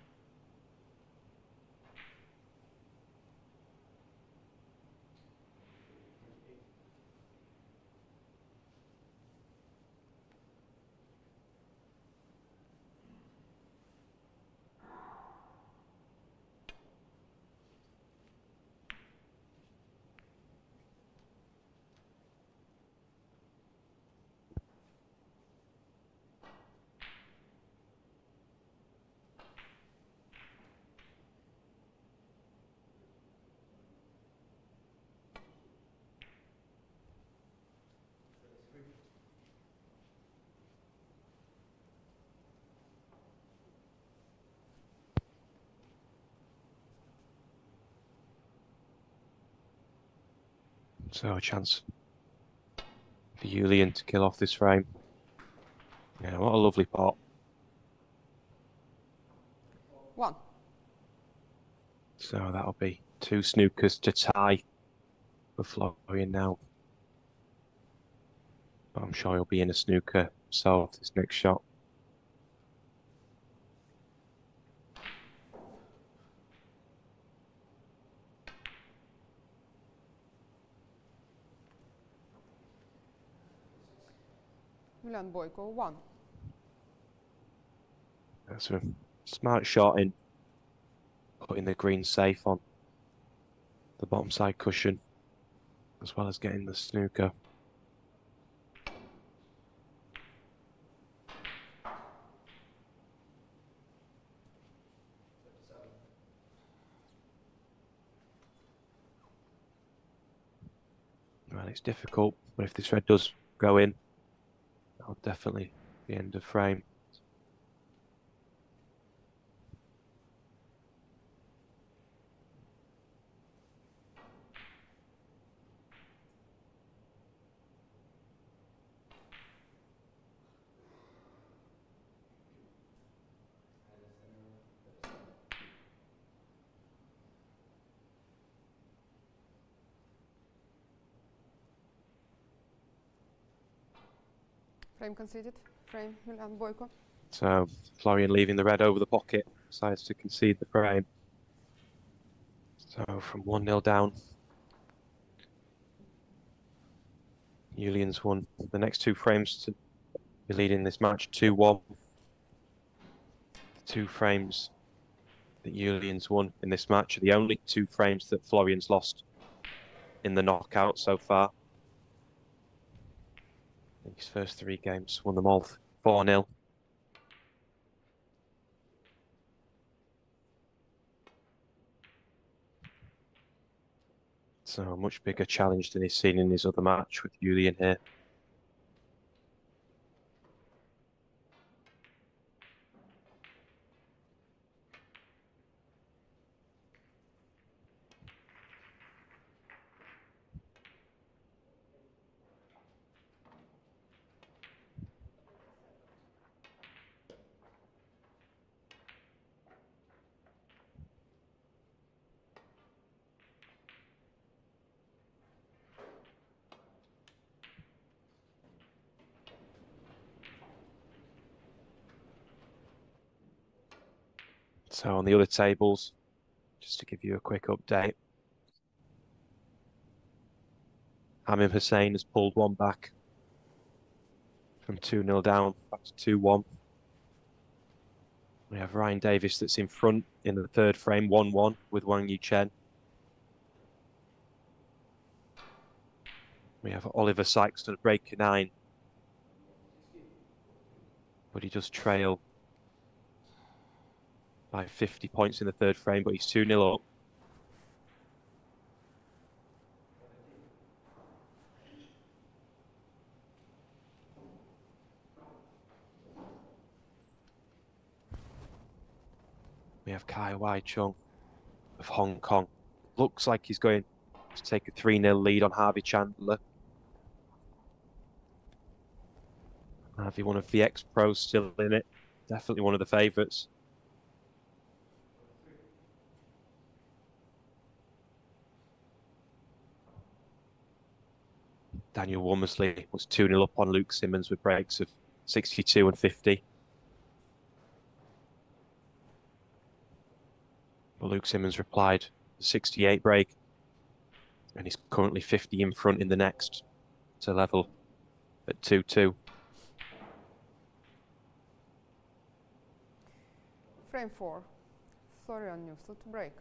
So a chance for Julian to kill off this frame. Yeah, what a lovely pot. 1. So that'll be 2 snookers to tie for Florian now. But I'm sure he'll be in a snooker himself this next shot. Julian Boyko 1. That's a smart shot in putting the green safe on the bottom side cushion, as well as getting the snooker. Well, it's difficult, but if this red does go in, that'll definitely be end of frame. Frame conceded. Frame Julian Boyko. So Florian leaving the red over the pocket, decides to concede the frame. So from 1-0 down, Julian's won the next 2 frames to be leading this match 2-1. The 2 frames that Julian's won in this match are the only 2 frames that Florian's lost in the knockout so far. In his first 3 games, won them all 4-0. So a much bigger challenge than he's seen in his other match with Julian here. So on the other tables, just to give you a quick update, Hamim Hussein has pulled one back from 2-0 down, back to 2-1. We have Ryan Davis that's in front in the third frame, 1-1 with Wang Yuchen. We have Oliver Sykes at break 9. But he does trail by 50 points in the third frame, but he's 2-0 up. We have Kai Wai Chung of Hong Kong. Looks like he's going to take a 3-0 lead on Harvey Chandler. Harvey, one of the ex-pros, still in it. Definitely one of the favourites. Daniel Womersley was 2-0 up on Luke Simmons with breaks of 62 and 50. But Luke Simmons replied, 68 break, and he's currently 50 in front in the next to level at 2-2. Frame 4, Florian Newsel to break.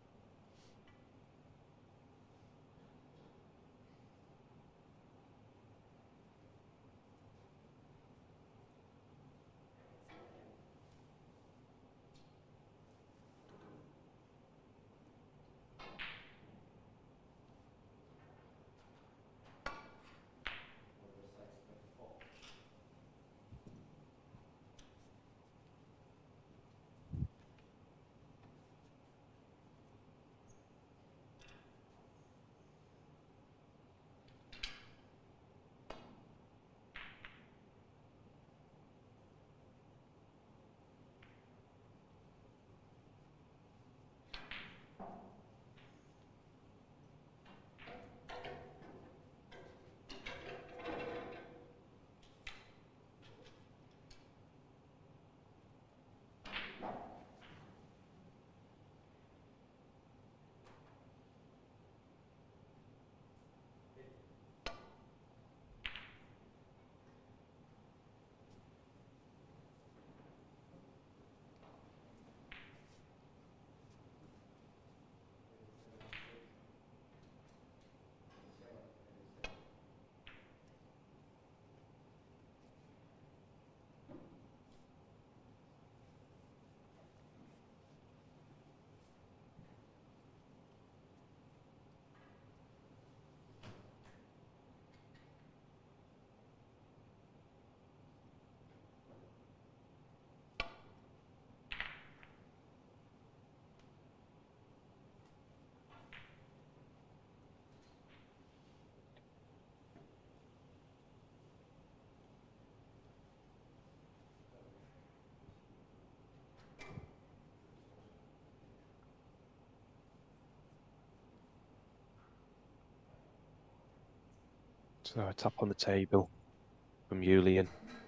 So a tap on the table from Julian.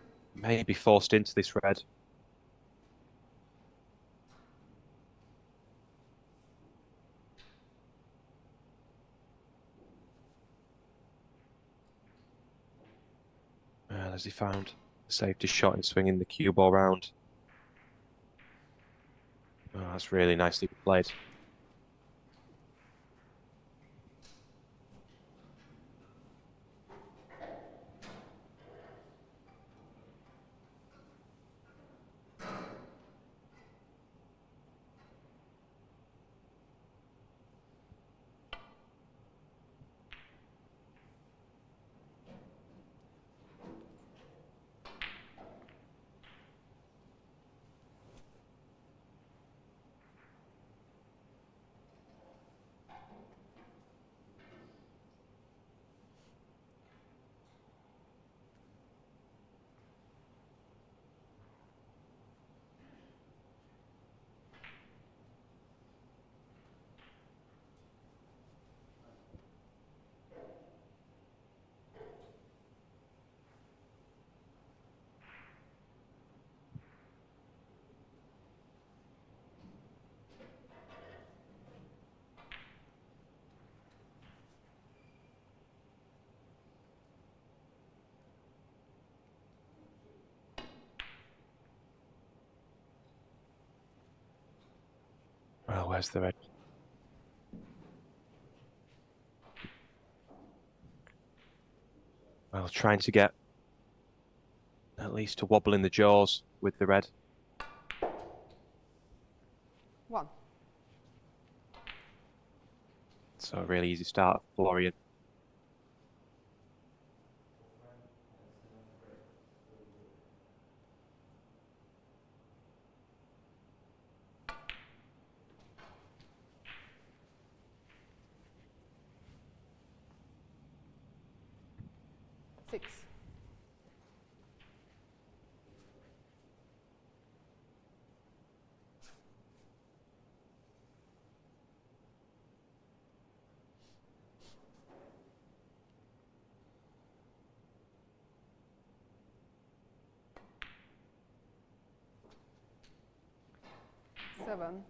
May be forced into this red. As he found, saved his shot in swinging the cue ball round. Oh, that's really nicely played. where's the red? Well, trying to get at least a wobble in the jaws with the red. 1. So a really easy start for Florian. Six. Seven.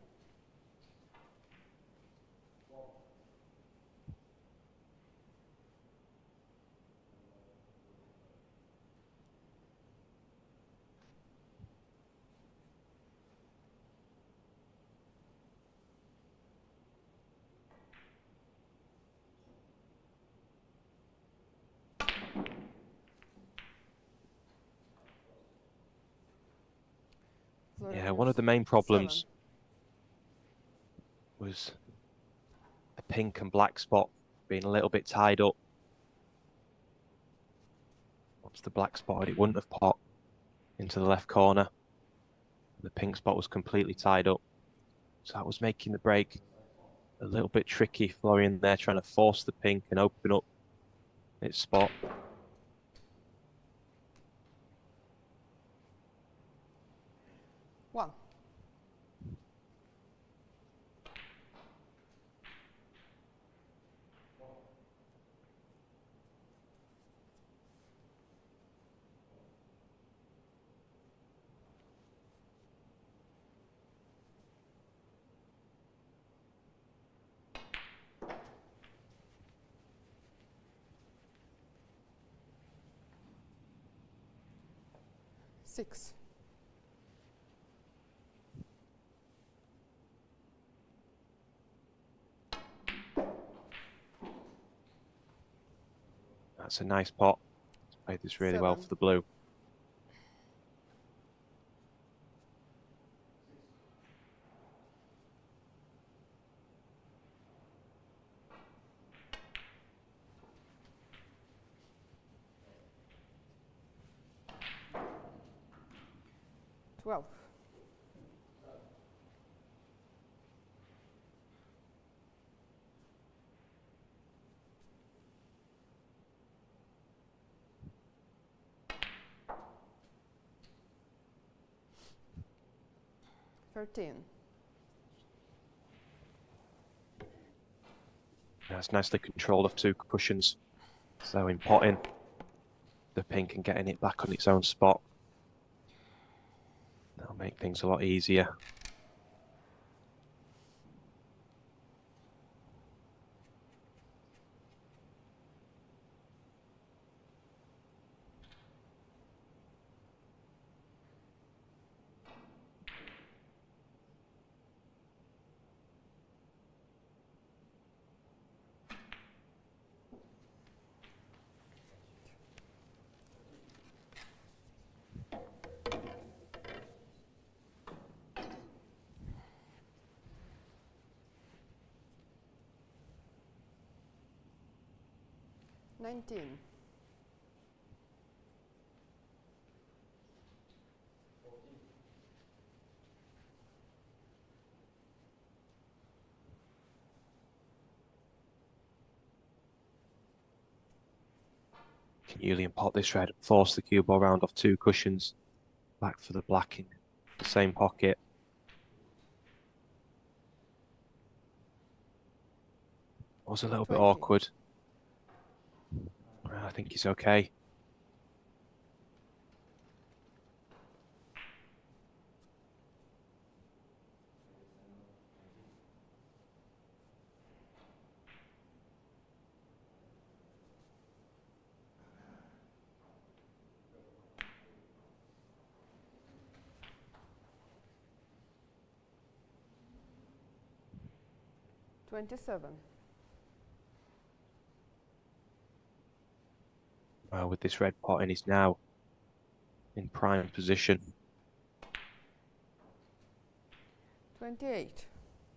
Yeah, one of the main problems was the pink and black spot being a little bit tied up. Once the black spotted, it wouldn't have popped into the left corner. The pink spot was completely tied up. So that was making the break a little bit tricky. Florian there trying to force the pink and open up its spot. One. Six. That's a nice pot. Played this really well for the blue. Twelve. Thirteen. That's nicely controlled of two cushions. So in potting the pink and getting it back on its own spot, that'll make things a lot easier. Nineteen. Can Julian pot this red, force the cue ball round off two cushions, back for the black in the same pocket. Was a little bit 20. awkward. I think he's okay. 27. Well, with this red pot in, he's now in prime position. 28.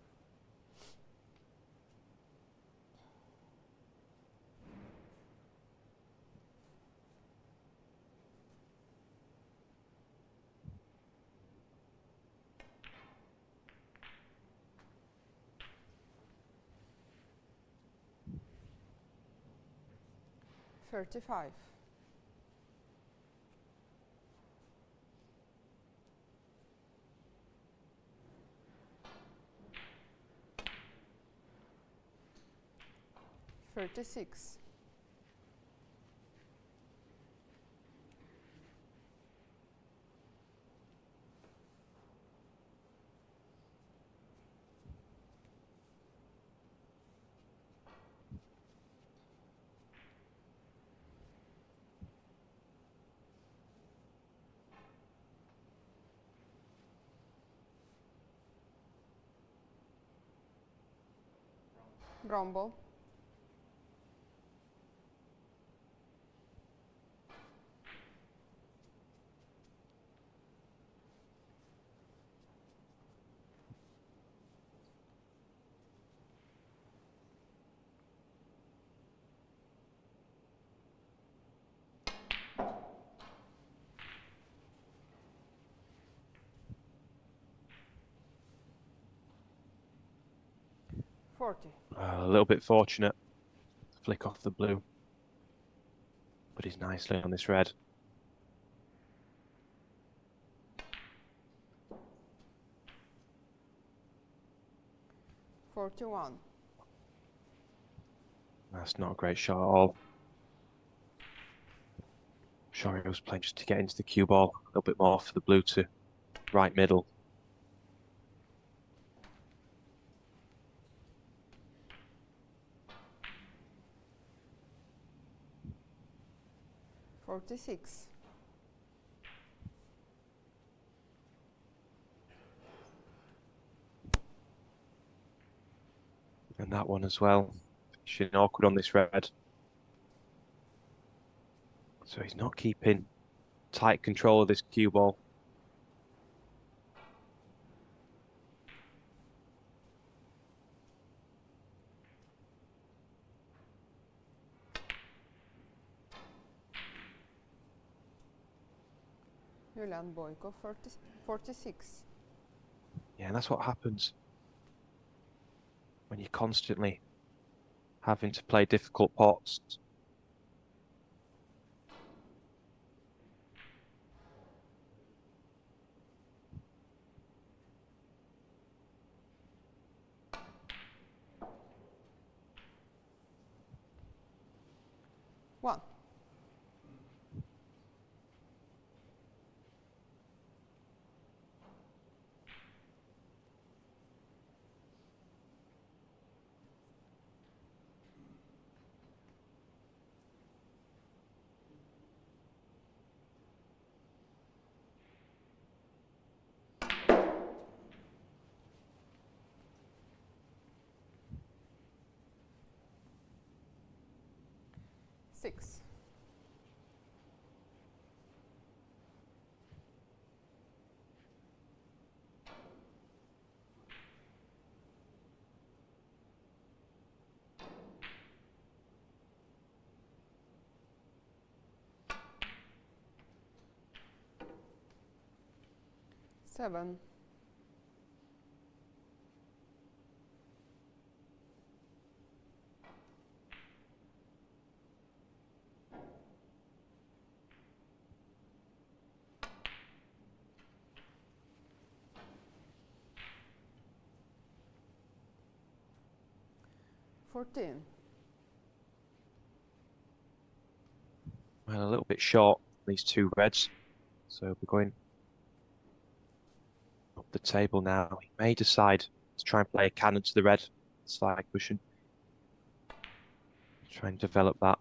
$35. $36. Grumble. $40. A little bit fortunate to flick off the blue, but he's nicely on this red. $41. That's not a great shot at all. Sure, he was playing just to get into the cue ball. A little bit more for the blue to right middle. $46. And that one as well. Finishing awkward on this red. So he's not keeping tight control of this cue ball. Julian Boyko, 46. Yeah, and that's what happens when you're constantly having to play difficult pots. One. Six. Seven. $14. Well, a little bit short, these two reds. So we're going up the table now. He may decide to try and play a cannon to the red side cushion. Try and develop that.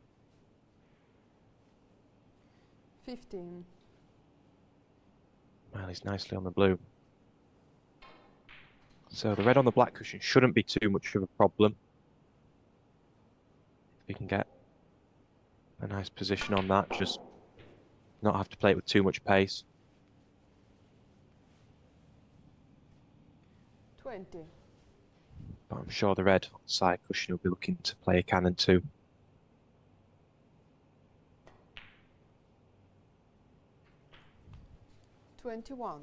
15. Well, he's nicely on the blue. So the red on the black cushion shouldn't be too much of a problem. If we can get a nice position on that, just not have to play it with too much pace. 20. But I'm sure the red on the side cushion will be looking to play a cannon too. 21.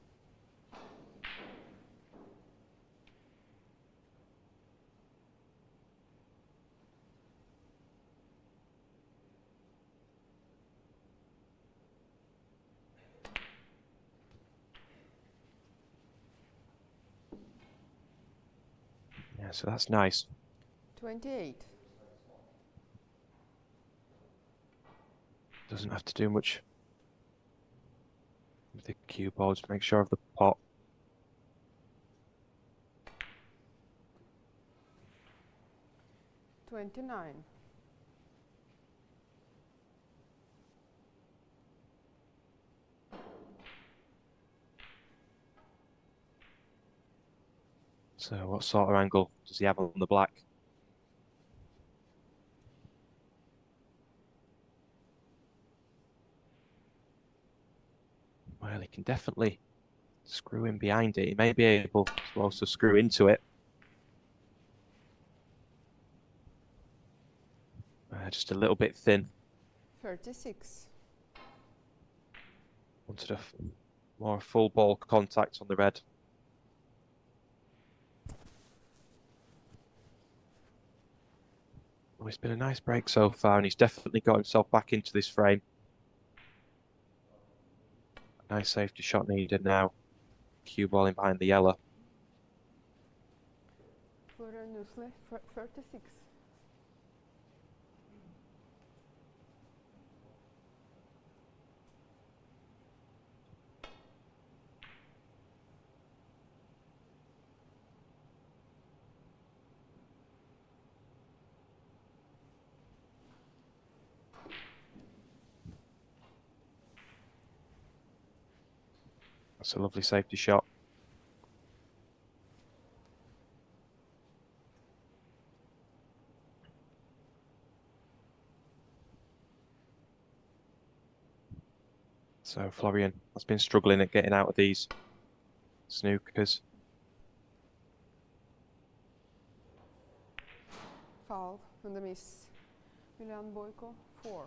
Yeah, so that's nice. 28. Doesn't have to do much with the cue boards. Make sure of the pot. $29. So what sort of angle does he have on the black? Well, he can definitely screw in behind it. He may be able to also screw into it. Just a little bit thin. 36. Wanted a more full ball contact on the red. Well, it's been a nice break so far, and he's definitely got himself back into this frame. Nice safety shot needed now. Cue ball in behind the yellow. Florian Nusli, 36. That's a lovely safety shot. So Florian has been struggling at getting out of these snookers. Foul and the miss. Milan Boyko, 4.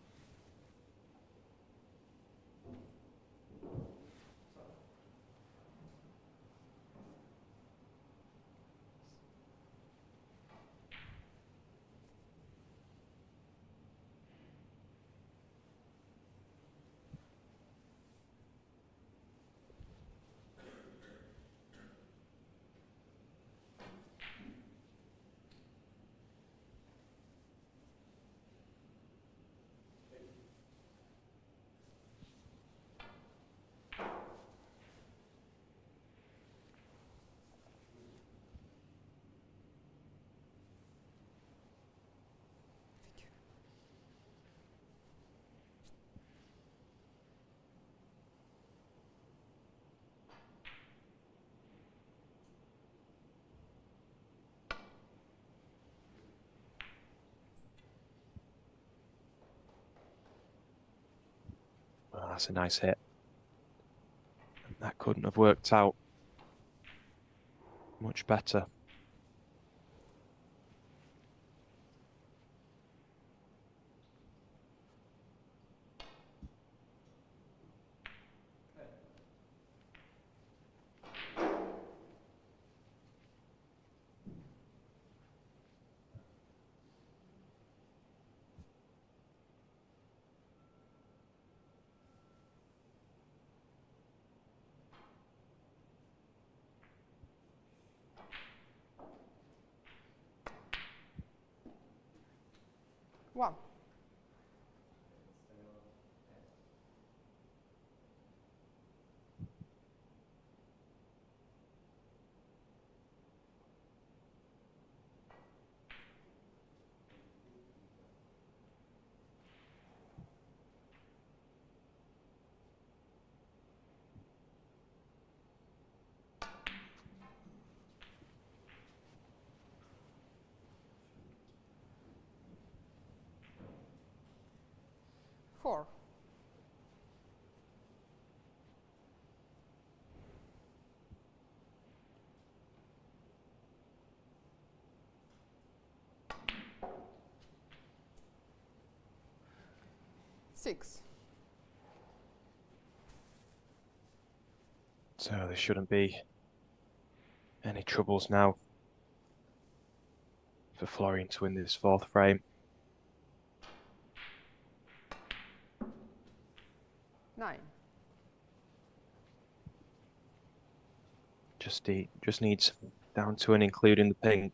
Oh, that's a nice hit. And that couldn't have worked out much better. Wow. 4. Six. So there shouldn't be any troubles now for Florian to win this fourth frame. 9. Just needs down to and including the pink.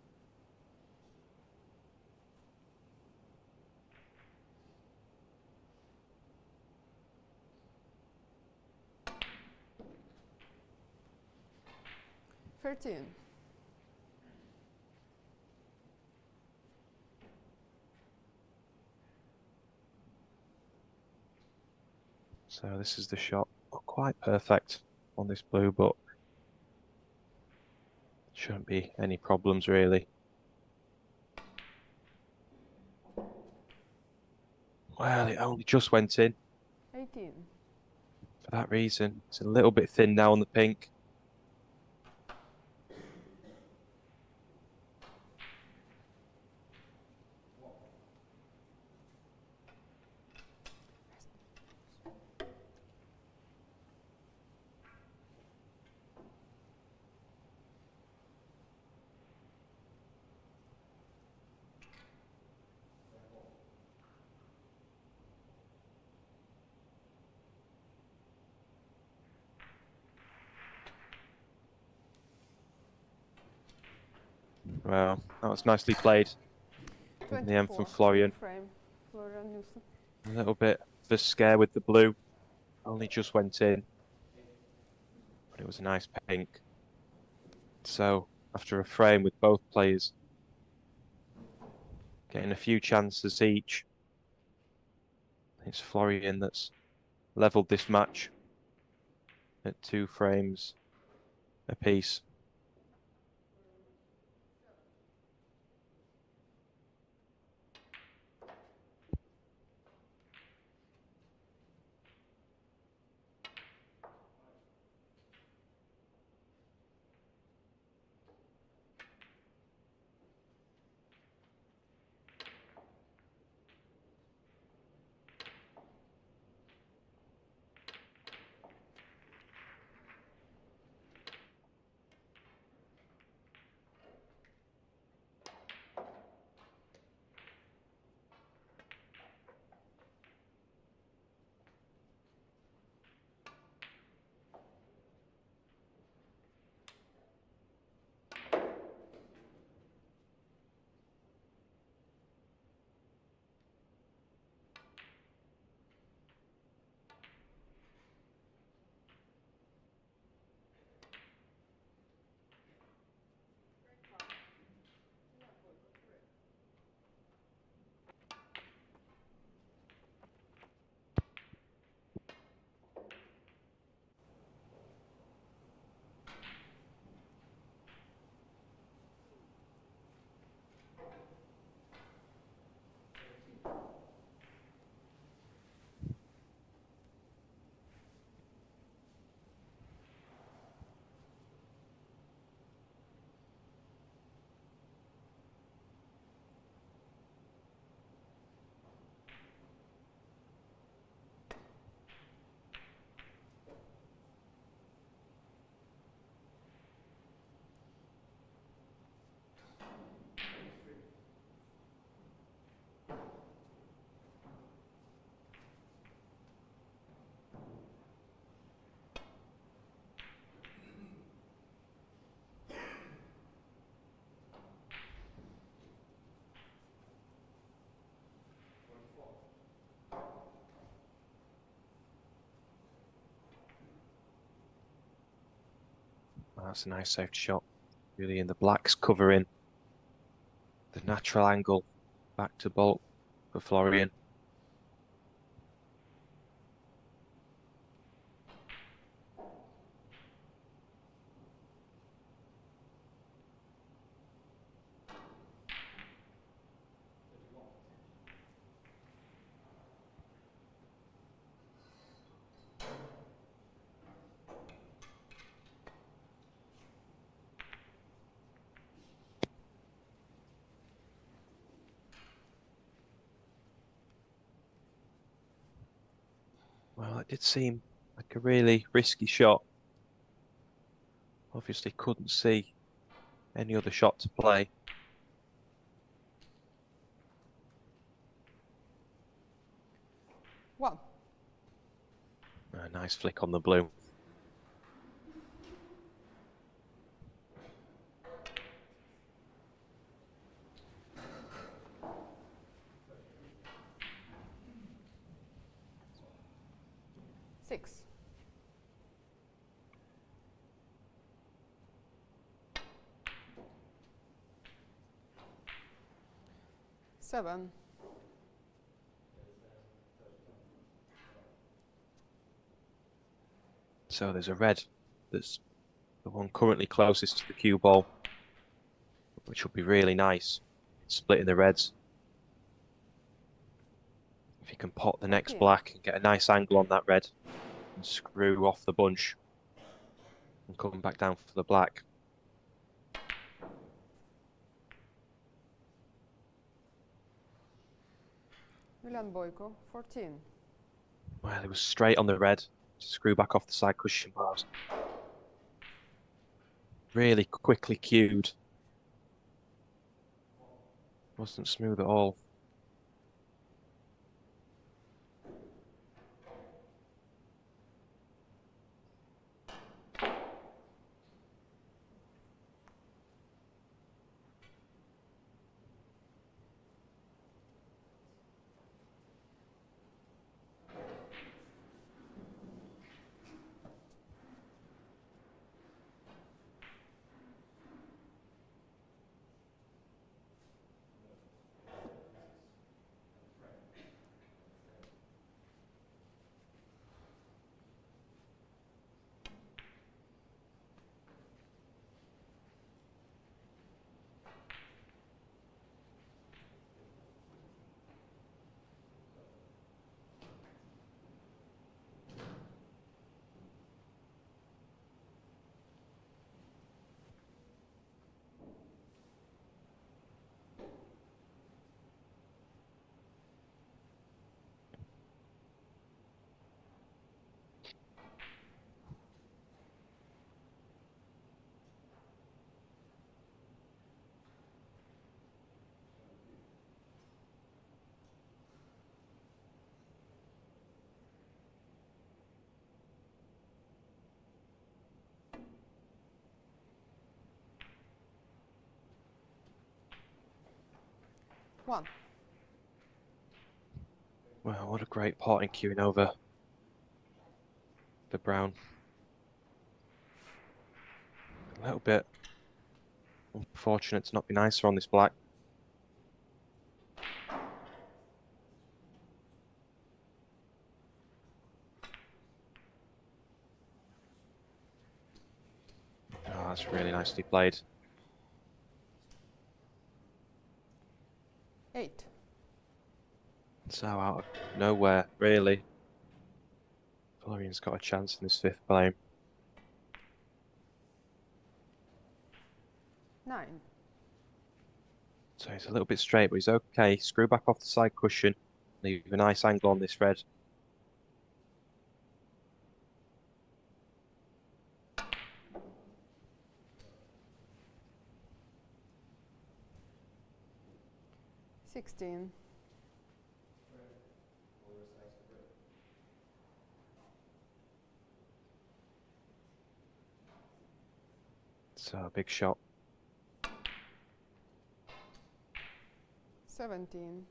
Thirteen. So this is the shot. Not quite perfect on this blue, but shouldn't be any problems really. Well, it only just went in. 18. For that reason, it's a little bit thin now on the pink. Well, that was nicely played in the end from 24. Florian. Frame. Florian Nilsson. A little bit of a scare with the blue. Only just went in. But it was a nice pink. So, after a frame with both players getting a few chances each, it's Florian that's levelled this match at 2 frames apiece. Well, that's a nice saved shot. Really in the blacks covering the natural angle back to bolt for Florian. did seem like a really risky shot. Obviously couldn't see any other shot to play. One. A nice flick on the blue. Six. Seven. So there's a red that's the one currently closest to the cue ball, which would be really nice, splitting the reds. If you can pot the next 14. black and get a nice angle on that red and screw off the bunch and come back down for the black. Julian Boyko, 14. Well, it was straight on the red to screw back off the side cushion bars. Really quickly cued. Wasn't smooth at all. One. Well, what a great pot in queuing over the brown. A little bit unfortunate to not be nicer on this black. Oh, that's really nicely played. 8. So out of nowhere, really. Florian's got a chance in this fifth frame. 9. So he's a little bit straight, but he's okay. Screw back off the side cushion. Leave a nice angle on this red. Sixteen. So a big shot. 17.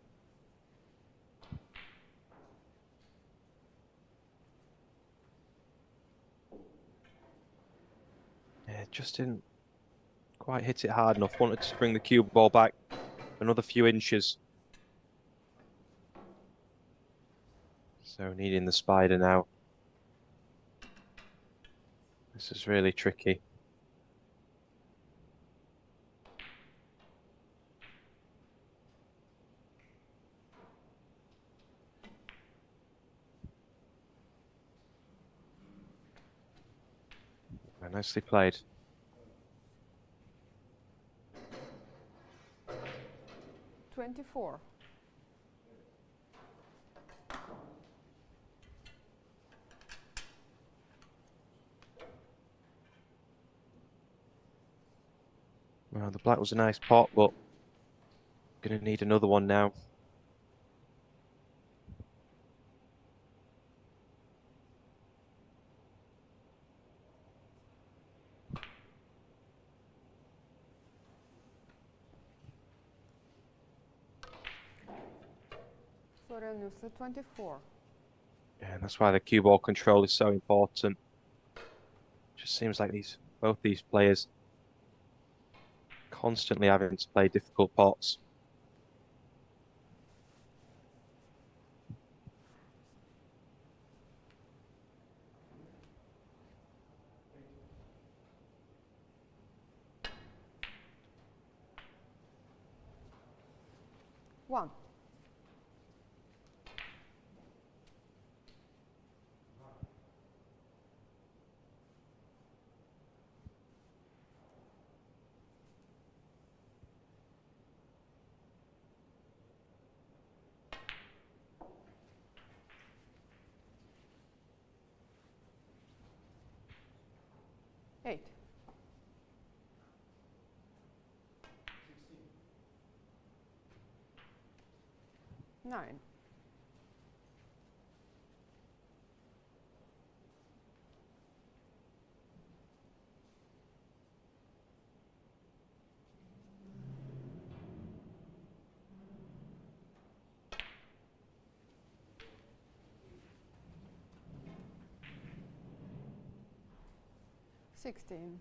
Yeah, just didn't quite hit it hard enough. Wanted to bring the cue ball back another few inches. So needing the spider now. This is really tricky. Very nicely played. 24. Well, the black was a nice pot, but gonna need another one now. Florian Nuslet, 24. Yeah, and that's why the cue ball control is so important. Just seems like both these players constantly having to play difficult pots. One. Eight. 9. Sixteen.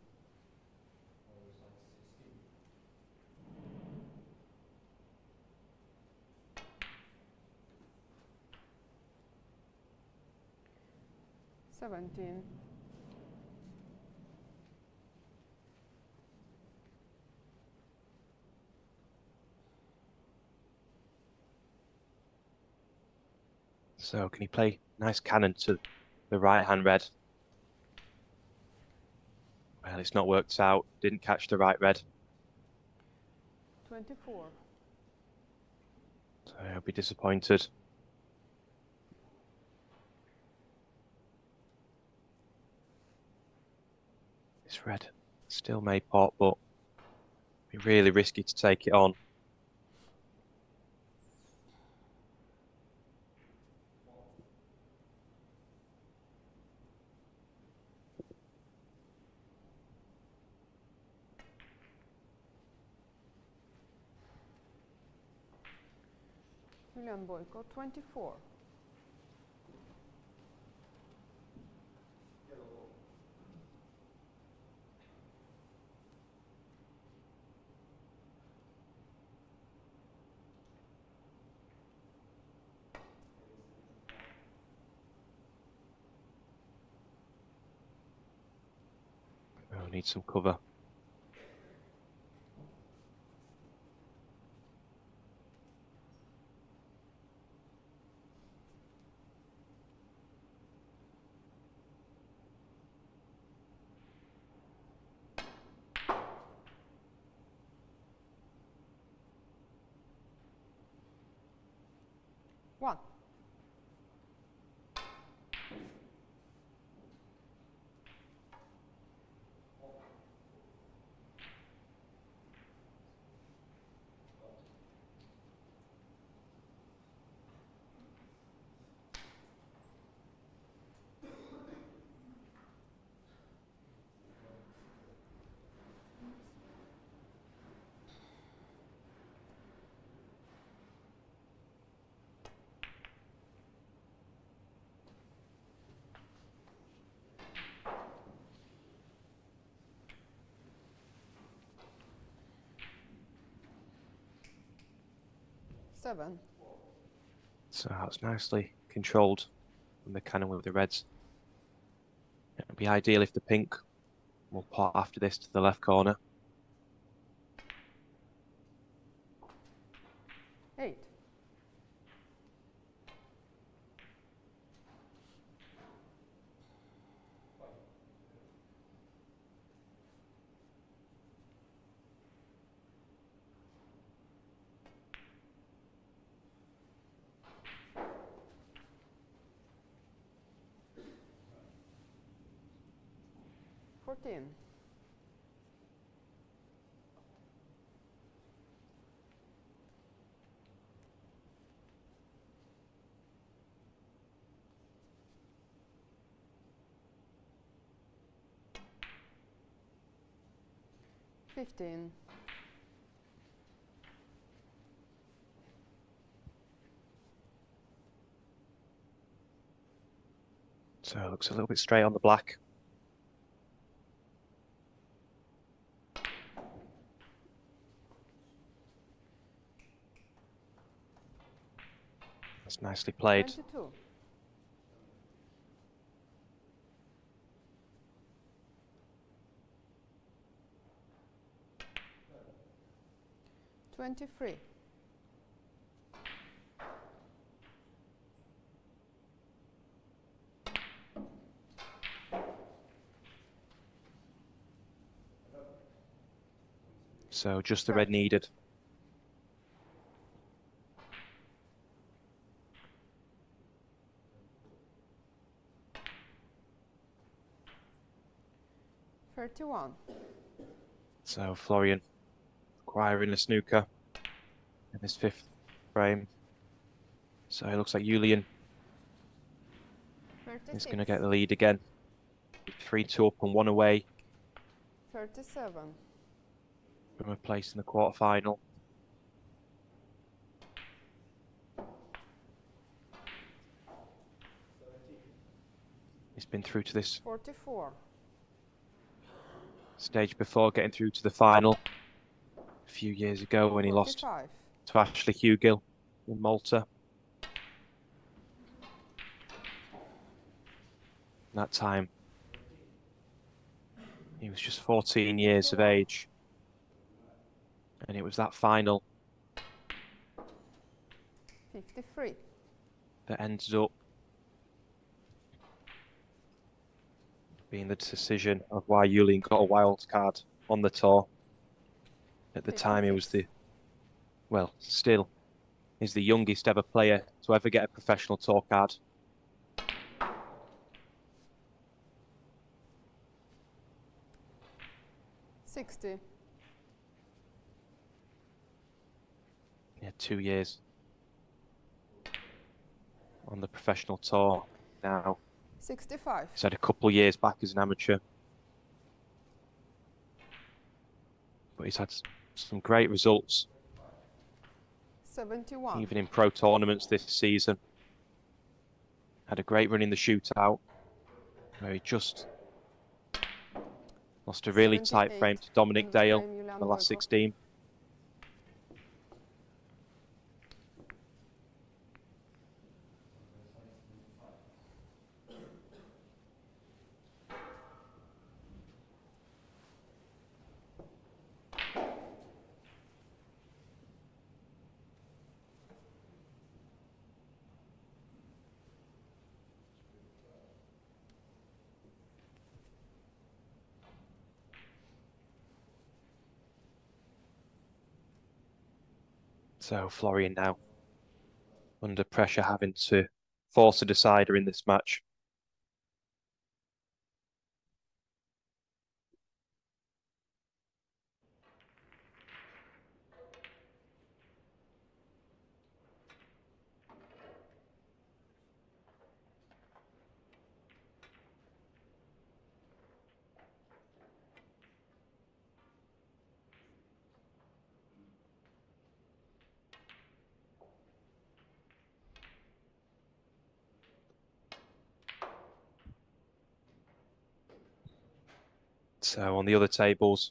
Seventeen. So can he play nice cannon to the right hand red? Well, it's not worked out. Didn't catch the right red. 24. So he'll be disappointed. This red still may pot, but be really risky to take it on. Julian Boyko, 24. Oh, need some cover. One. Seven. So that's nicely controlled from the cannon with the reds. It would be ideal if the pink will pot after this to the left corner. 8. Fourteen. 15. So it looks a little bit straight on the black. That's nicely played. 22. $23. So just the red needed. $31. So Florian acquiring a snooker in this 5th frame. So it looks like Julian is going to get the lead again. 3-2 up and 1 away 37. from a place in the quarterfinal. He's been through to this 44. stage before, getting through to the final a few years ago when he lost 45. to Ashley Hugill in Malta. That time he was just 14 years of age, and it was that final 53. that ended up being the decision of why Julian got a wild card on the tour. At the time, he was still is the youngest ever player to ever get a professional tour card. $60. Yeah, 2 years on the professional tour now. 65. He's had a couple of years back as an amateur, but he's had some great results, 71. even in pro tournaments this season. Had a great run in the shootout, where he just lost a really tight frame to Dominic Dale in the last 16. So Florian now under pressure, having to force a decider in this match. So on the other tables,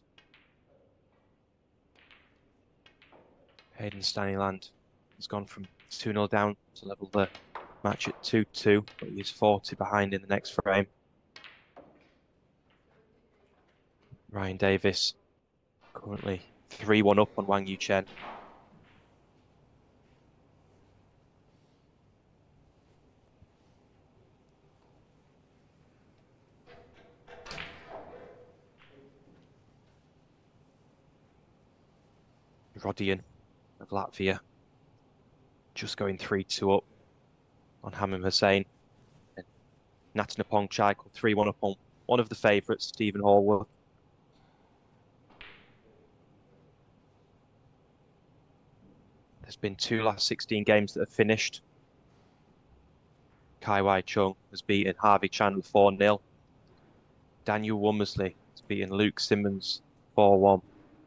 Hayden Stanyland has gone from 2-0 down to level the match at 2-2, but he's 40 behind in the next frame. Ryan Davis currently 3-1 up on Wang Yuchen. Rodion of Latvia just going 3-2 up on Hamim Hussain. And Natanapong Chaikal 3-1 up on one of the favourites, Stephen Hallworth. There's been 2 last 16 games that have finished. Kai Wai Chung has beaten Harvey Chandler 4-0. Daniel Womersley has beaten Luke Simmons 4-1.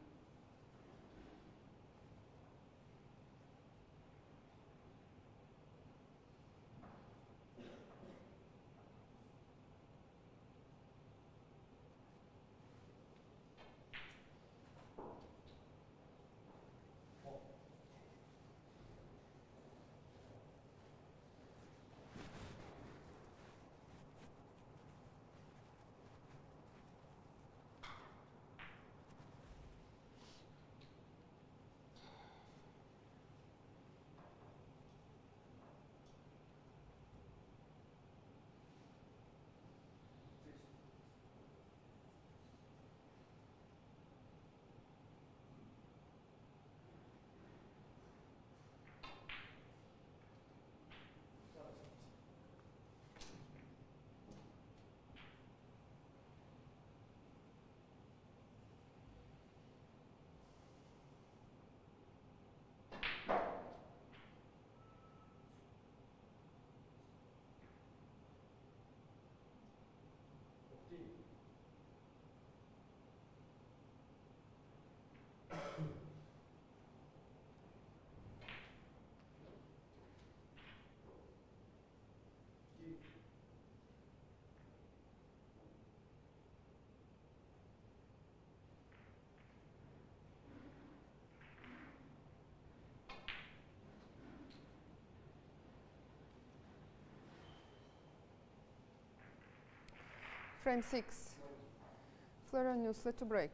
Frame 6. Fleur and Muesli to break.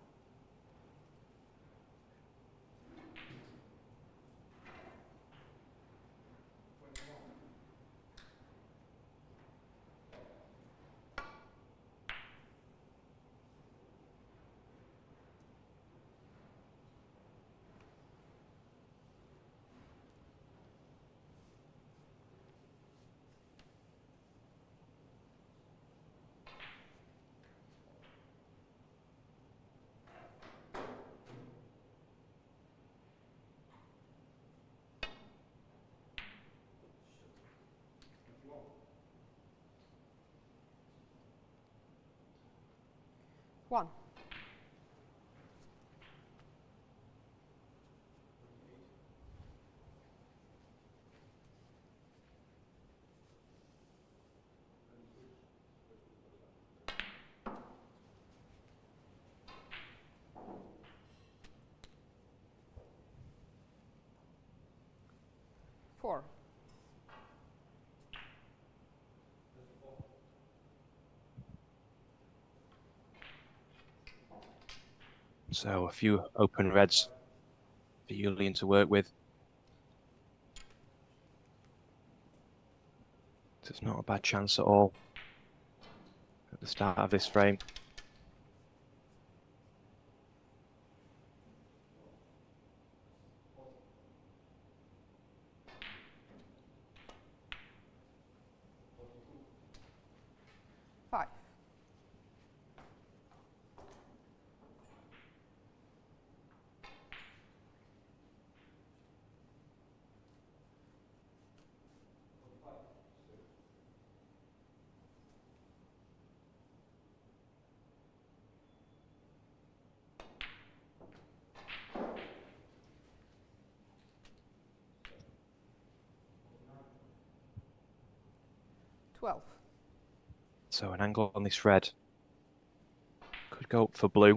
One. Four. So a few open reds for Julian to work with. It's not a bad chance at all at the start of this frame. Five. Twelve. So an angle on this red could go up for blue.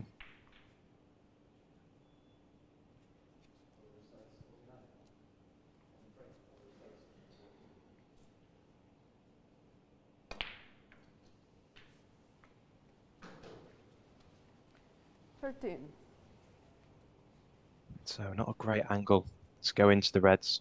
Thirteen. So not a great angle to go into the reds.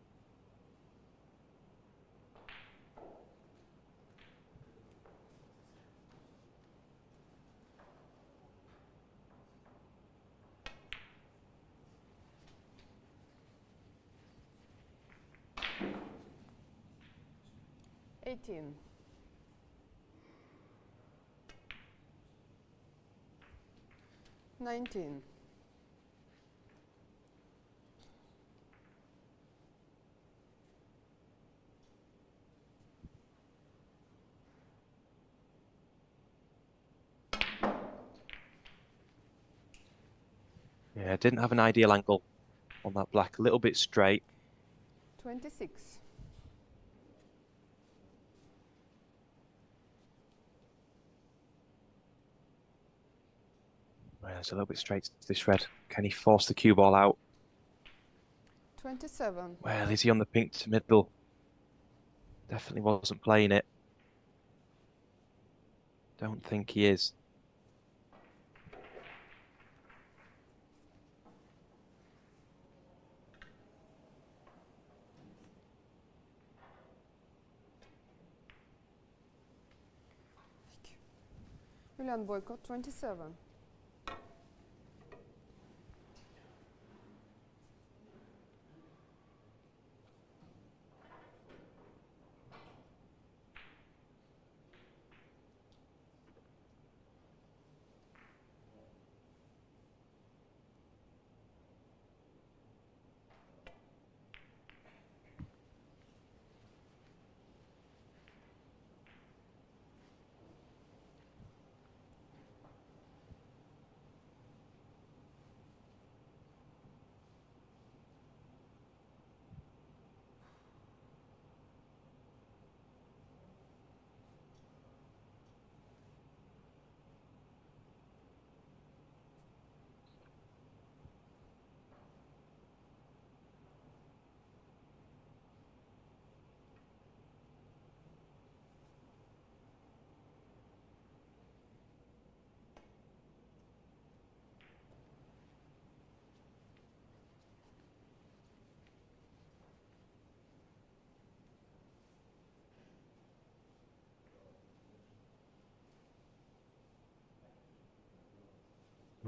Eighteen. 19. Yeah, didn't have an ideal angle on that black, a little bit straight. 26. Yeah, it's a little bit straight to this red. Can he force the cue ball out? 27. Well, is he on the pink to middle? Definitely wasn't playing it. Don't think he is. Julian Boyko, 27.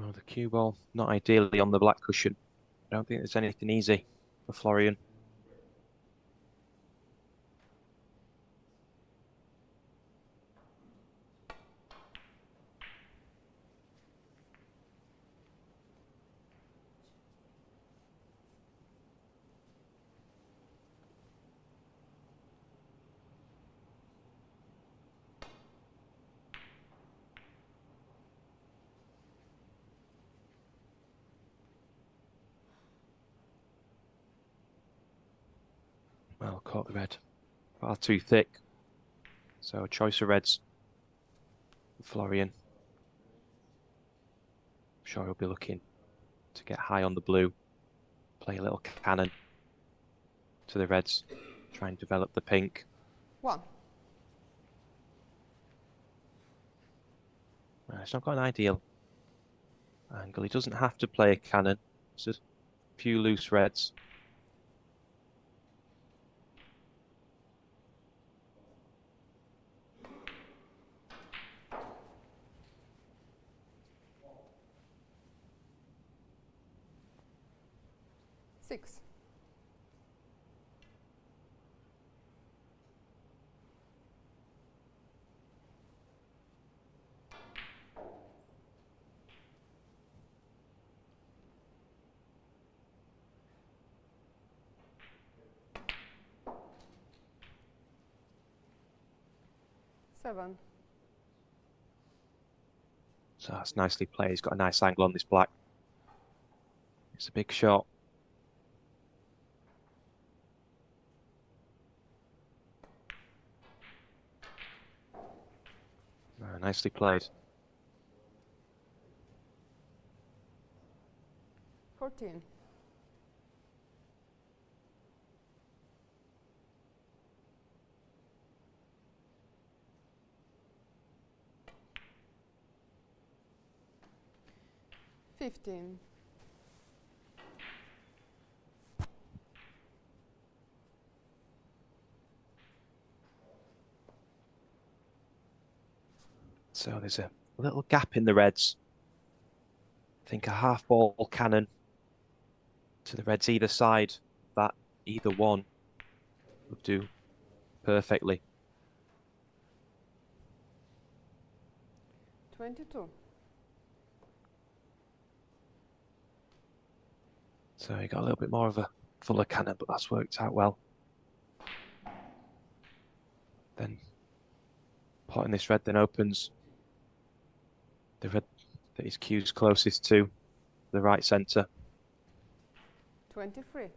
Well, the cue ball, not ideally on the black cushion. I don't think there's anything easy for Florian. Well, caught the red far too thick. So a choice of reds for Florian. I'm sure he'll be looking to get high on the blue, play a little cannon to the reds, try and develop the pink. 1. It's not got an ideal angle. He doesn't have to play a cannon. It's just a few loose reds. Six. Seven. So that's nicely played. He's got a nice angle on this black. It's a big shot. Nicely played. 14. Fifteen. So there's a little gap in the reds. I think a half ball cannon to the reds either side. That either one would do perfectly. 22. So he got a little bit more of a fuller cannon, but that's worked out well. Then potting this red then opens the red that his cue's closest to, the right centre. 23.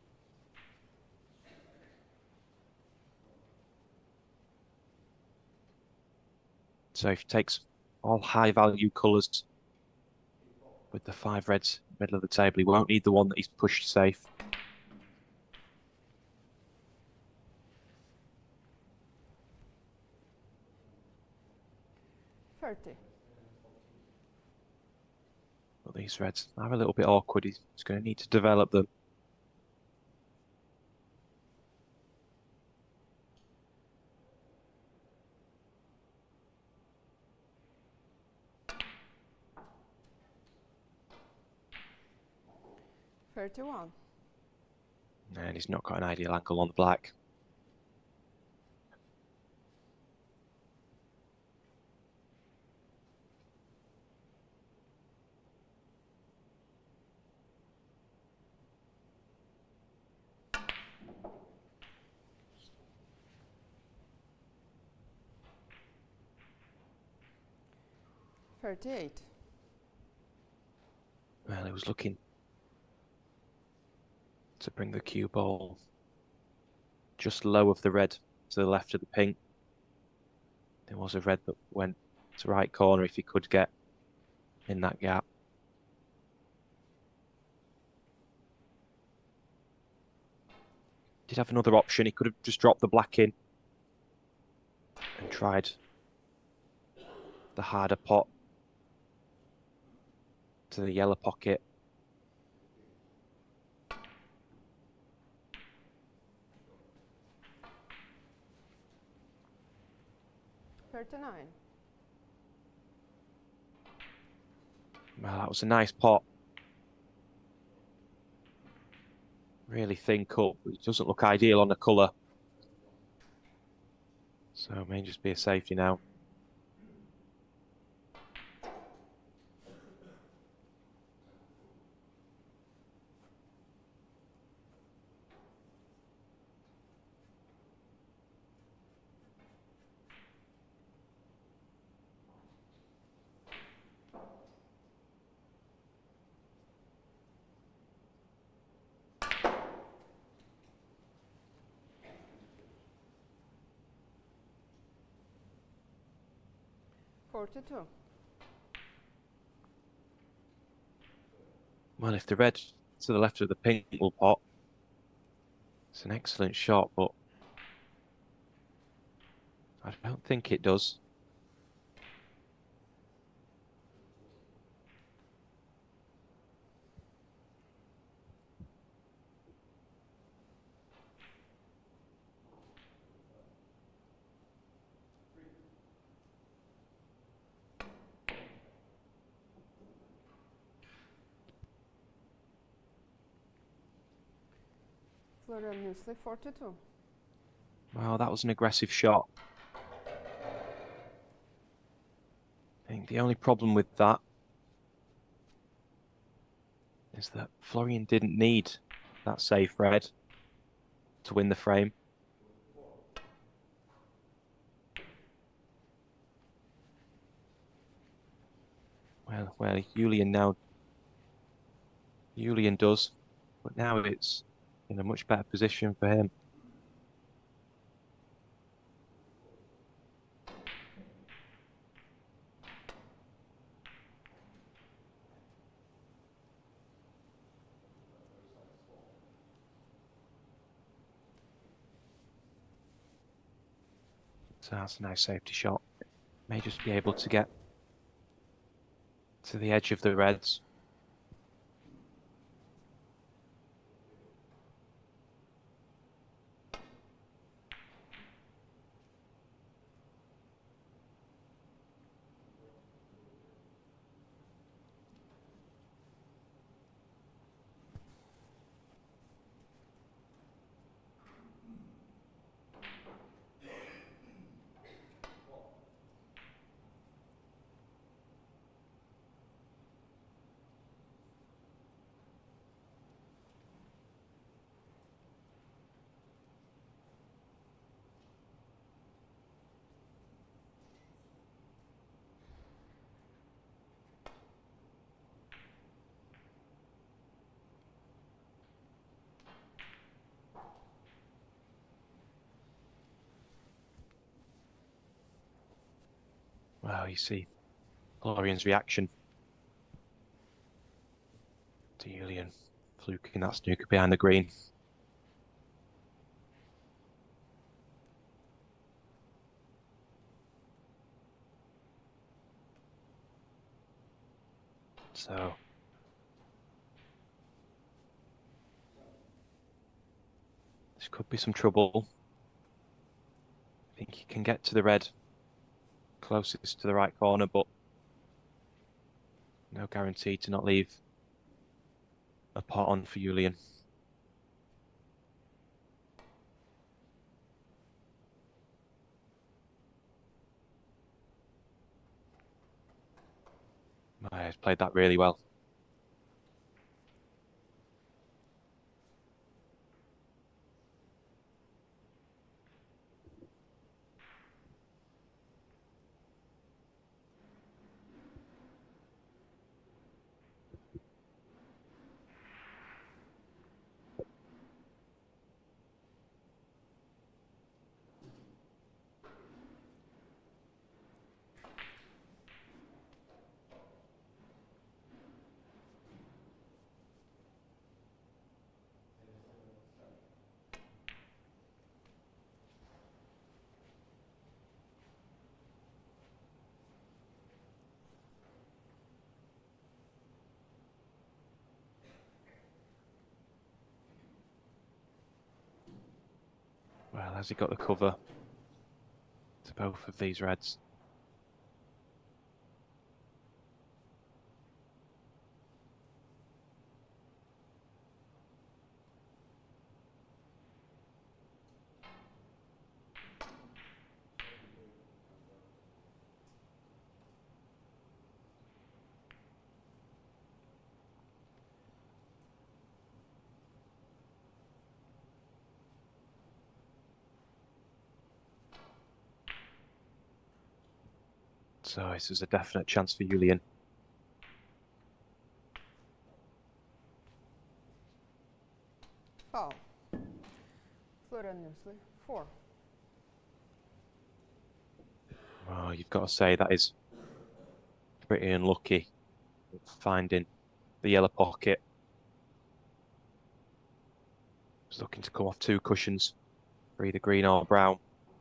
So if he takes all high value colours with the 5 reds middle of the table, he won't need the one that he's pushed safe. But these reds are a little bit awkward. He's going to need to develop them. $31. And he's not got an ideal angle on the black. $38. Well, he was looking to bring the cue ball just low of the red to the left of the pink. There was a red that went to right corner if he could get in that gap. Did have another option. He could have just dropped the black in and tried the harder pot to the yellow pocket. $39. Well, that was a nice pot. Really thin cut, but it doesn't look ideal on the colour. So it may just be a safety now. $42. Well, if the red to the left of the pink will pot, it's an excellent shot, but I don't think it does. Florian Muesli, 42. Well, that was an aggressive shot. I think the only problem with that is that Florian didn't need that safe red to win the frame. Well, Julian does, but now it's in a much better position for him. So that's a nice safety shot. May just be able to get to the edge of the reds. Well, you see Florian's reaction to Julian fluking that snooker behind the green. So this could be some trouble. I think he can get to the red closest to the right corner, but no guarantee to not leave a pot on for Julian. He's played that really well. Well, has he got the cover to both of these reds? So this is a definite chance for Julian. Foul. Florian Newsley, 4. Oh, you've got to say that is pretty unlucky, finding the yellow pocket. He's looking to come off 2 cushions for either green or brown.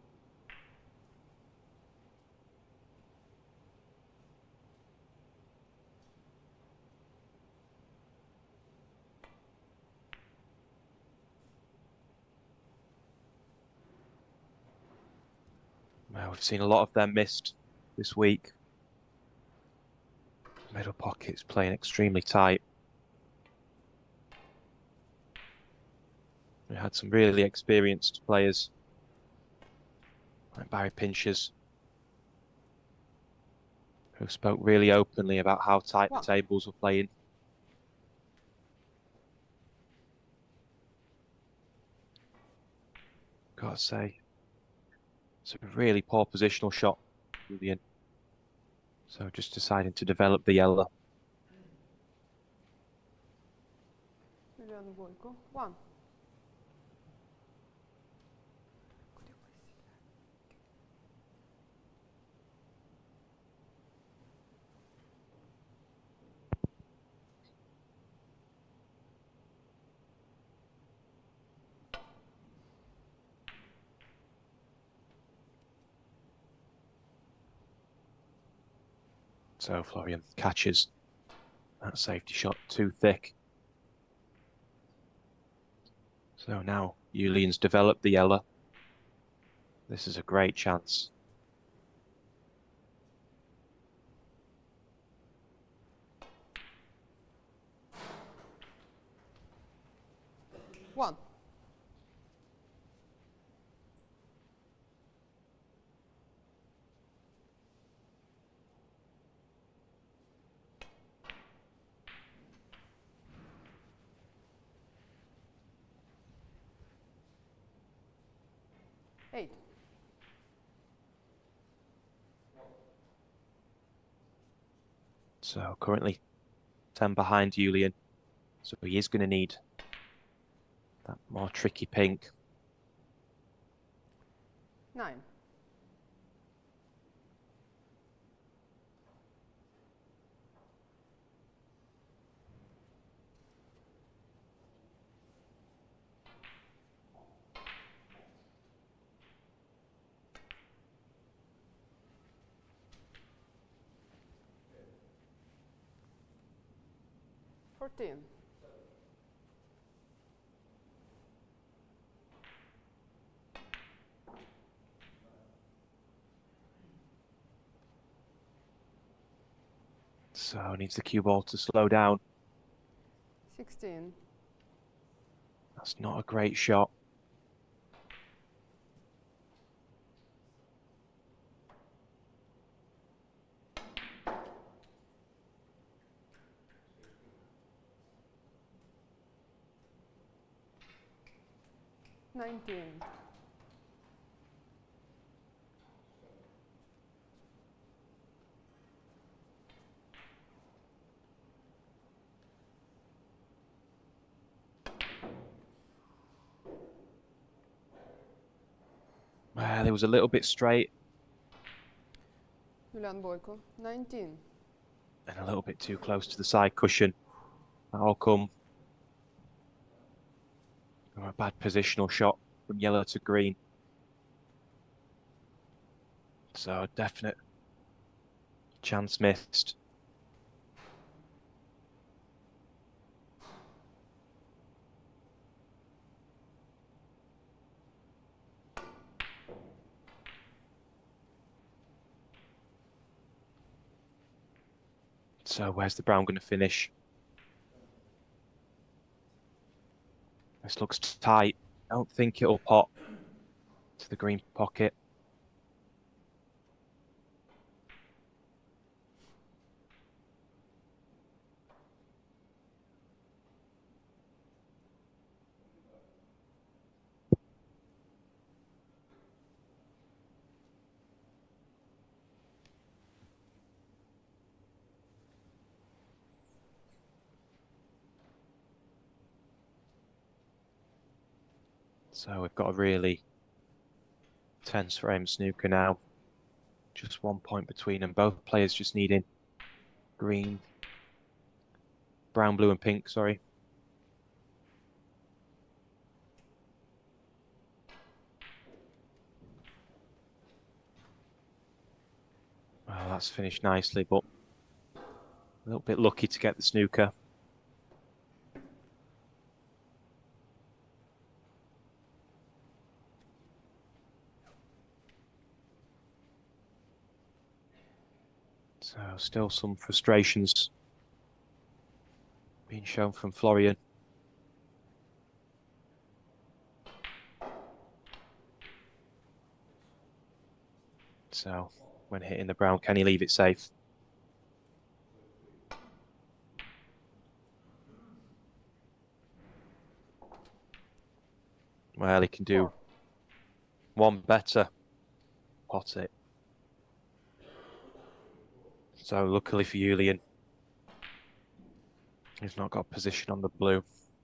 Well, we've seen a lot of them missed this week. Middle pocket's playing extremely tight. We had some really experienced players like Barry Pinchers who spoke really openly about how tight the tables were playing. Gotta say, it's a really poor positional shot, Julian. So just deciding to develop the yellow. Julian Boyko, 1. So Florian catches that safety shot too thick. So now Julian's developed the yellow. This is a great chance. One. Eight. So currently 10 behind Julian. So he is going to need that more tricky pink. 9. Fourteen. So needs the cue ball to slow down. 16. That's not a great shot. Nineteen. Well, it was a little bit straight. Julian Boyko, 19. And a little bit too close to the side cushion. That'll come from a bad positional shot from yellow to green. So definite chance missed. So where's the brown going to finish? This looks tight. I don't think it'll pop to the green pocket. So we've got a really tense frame snooker now. Just 1 point between them. Both players just needing green, brown, blue, and pink, sorry. Well, that's finished nicely, but a little bit lucky to get the snooker. So still some frustrations being shown from Florian. So when hitting the brown, can he leave it safe? Well, he can do one better. Pot it. So luckily for Julian, he's not got position on the blue.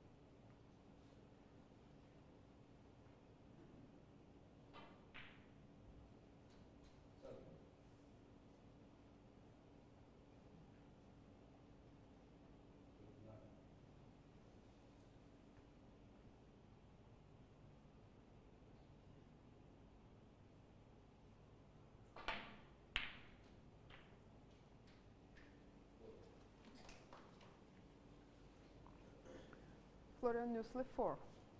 Florian Newsley 4.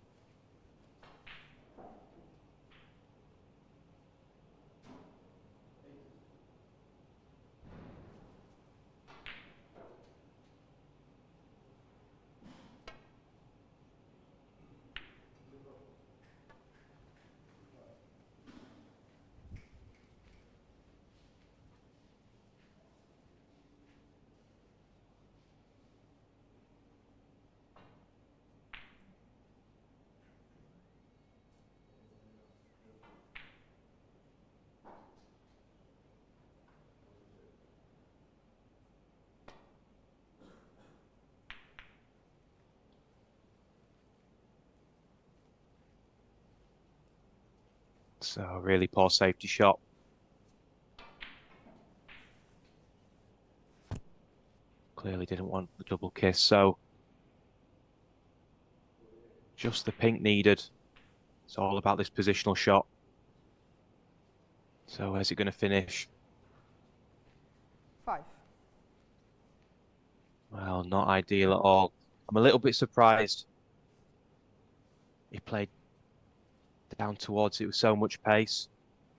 So really poor safety shot. Clearly didn't want the double kiss, so just the pink needed. It's all about this positional shot. So where's it going to finish? 5. Well, not ideal at all. I'm a little bit surprised he played down towards it with so much pace.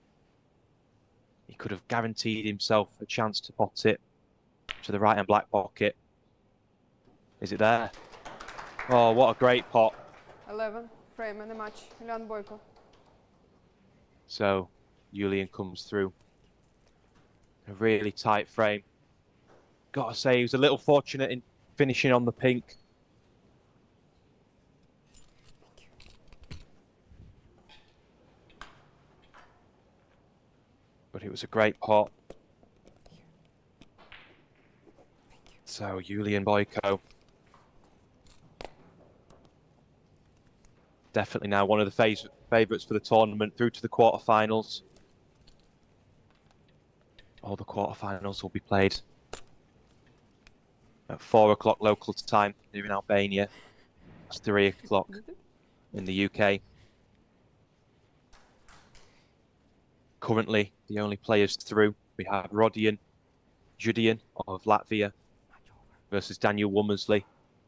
He could have guaranteed himself a chance to pot it to the right-hand black pocket. Is it there? Oh, what a great pot. 11. Frame in the match. Julian Boyko. So Julian comes through. A really tight frame. Gotta say, he was a little fortunate in finishing on the pink. But it was a great pot. So Julian Boyko, definitely now one of the favourites for the tournament, through to the quarterfinals. All the quarterfinals will be played at 4 o'clock local time here in Albania. It's 3 o'clock in the UK. Currently, the only players through, we have Rodion Judian of Latvia versus Daniel Womersley.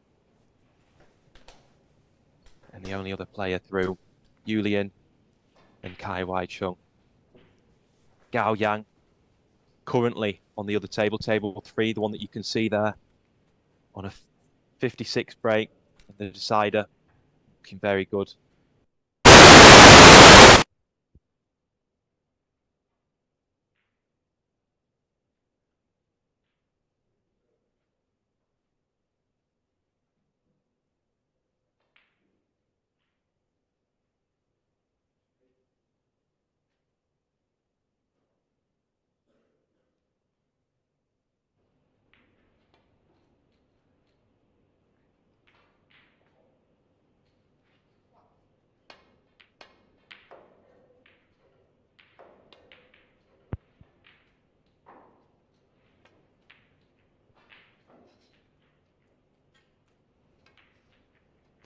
And the only other player through, Julian and Kai Wai Chung. Gao Yang, currently on the other table 3, the one that you can see there, on a 56 break, and the decider, looking very good.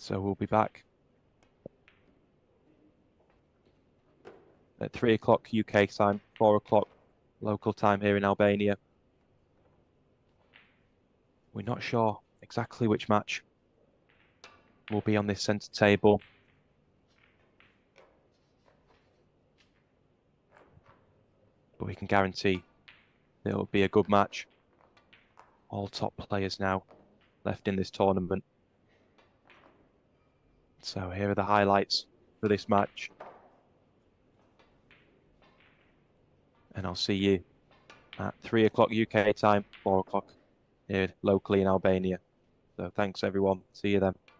So we'll be back at 3 o'clock UK time, 4 o'clock local time here in Albania. We're not sure exactly which match will be on this centre table. But we can guarantee it will be a good match. All top players now left in this tournament. So here are the highlights for this match. And I'll see you at 3 o'clock UK time, 4 o'clock here locally in Albania. So thanks everyone. See you then.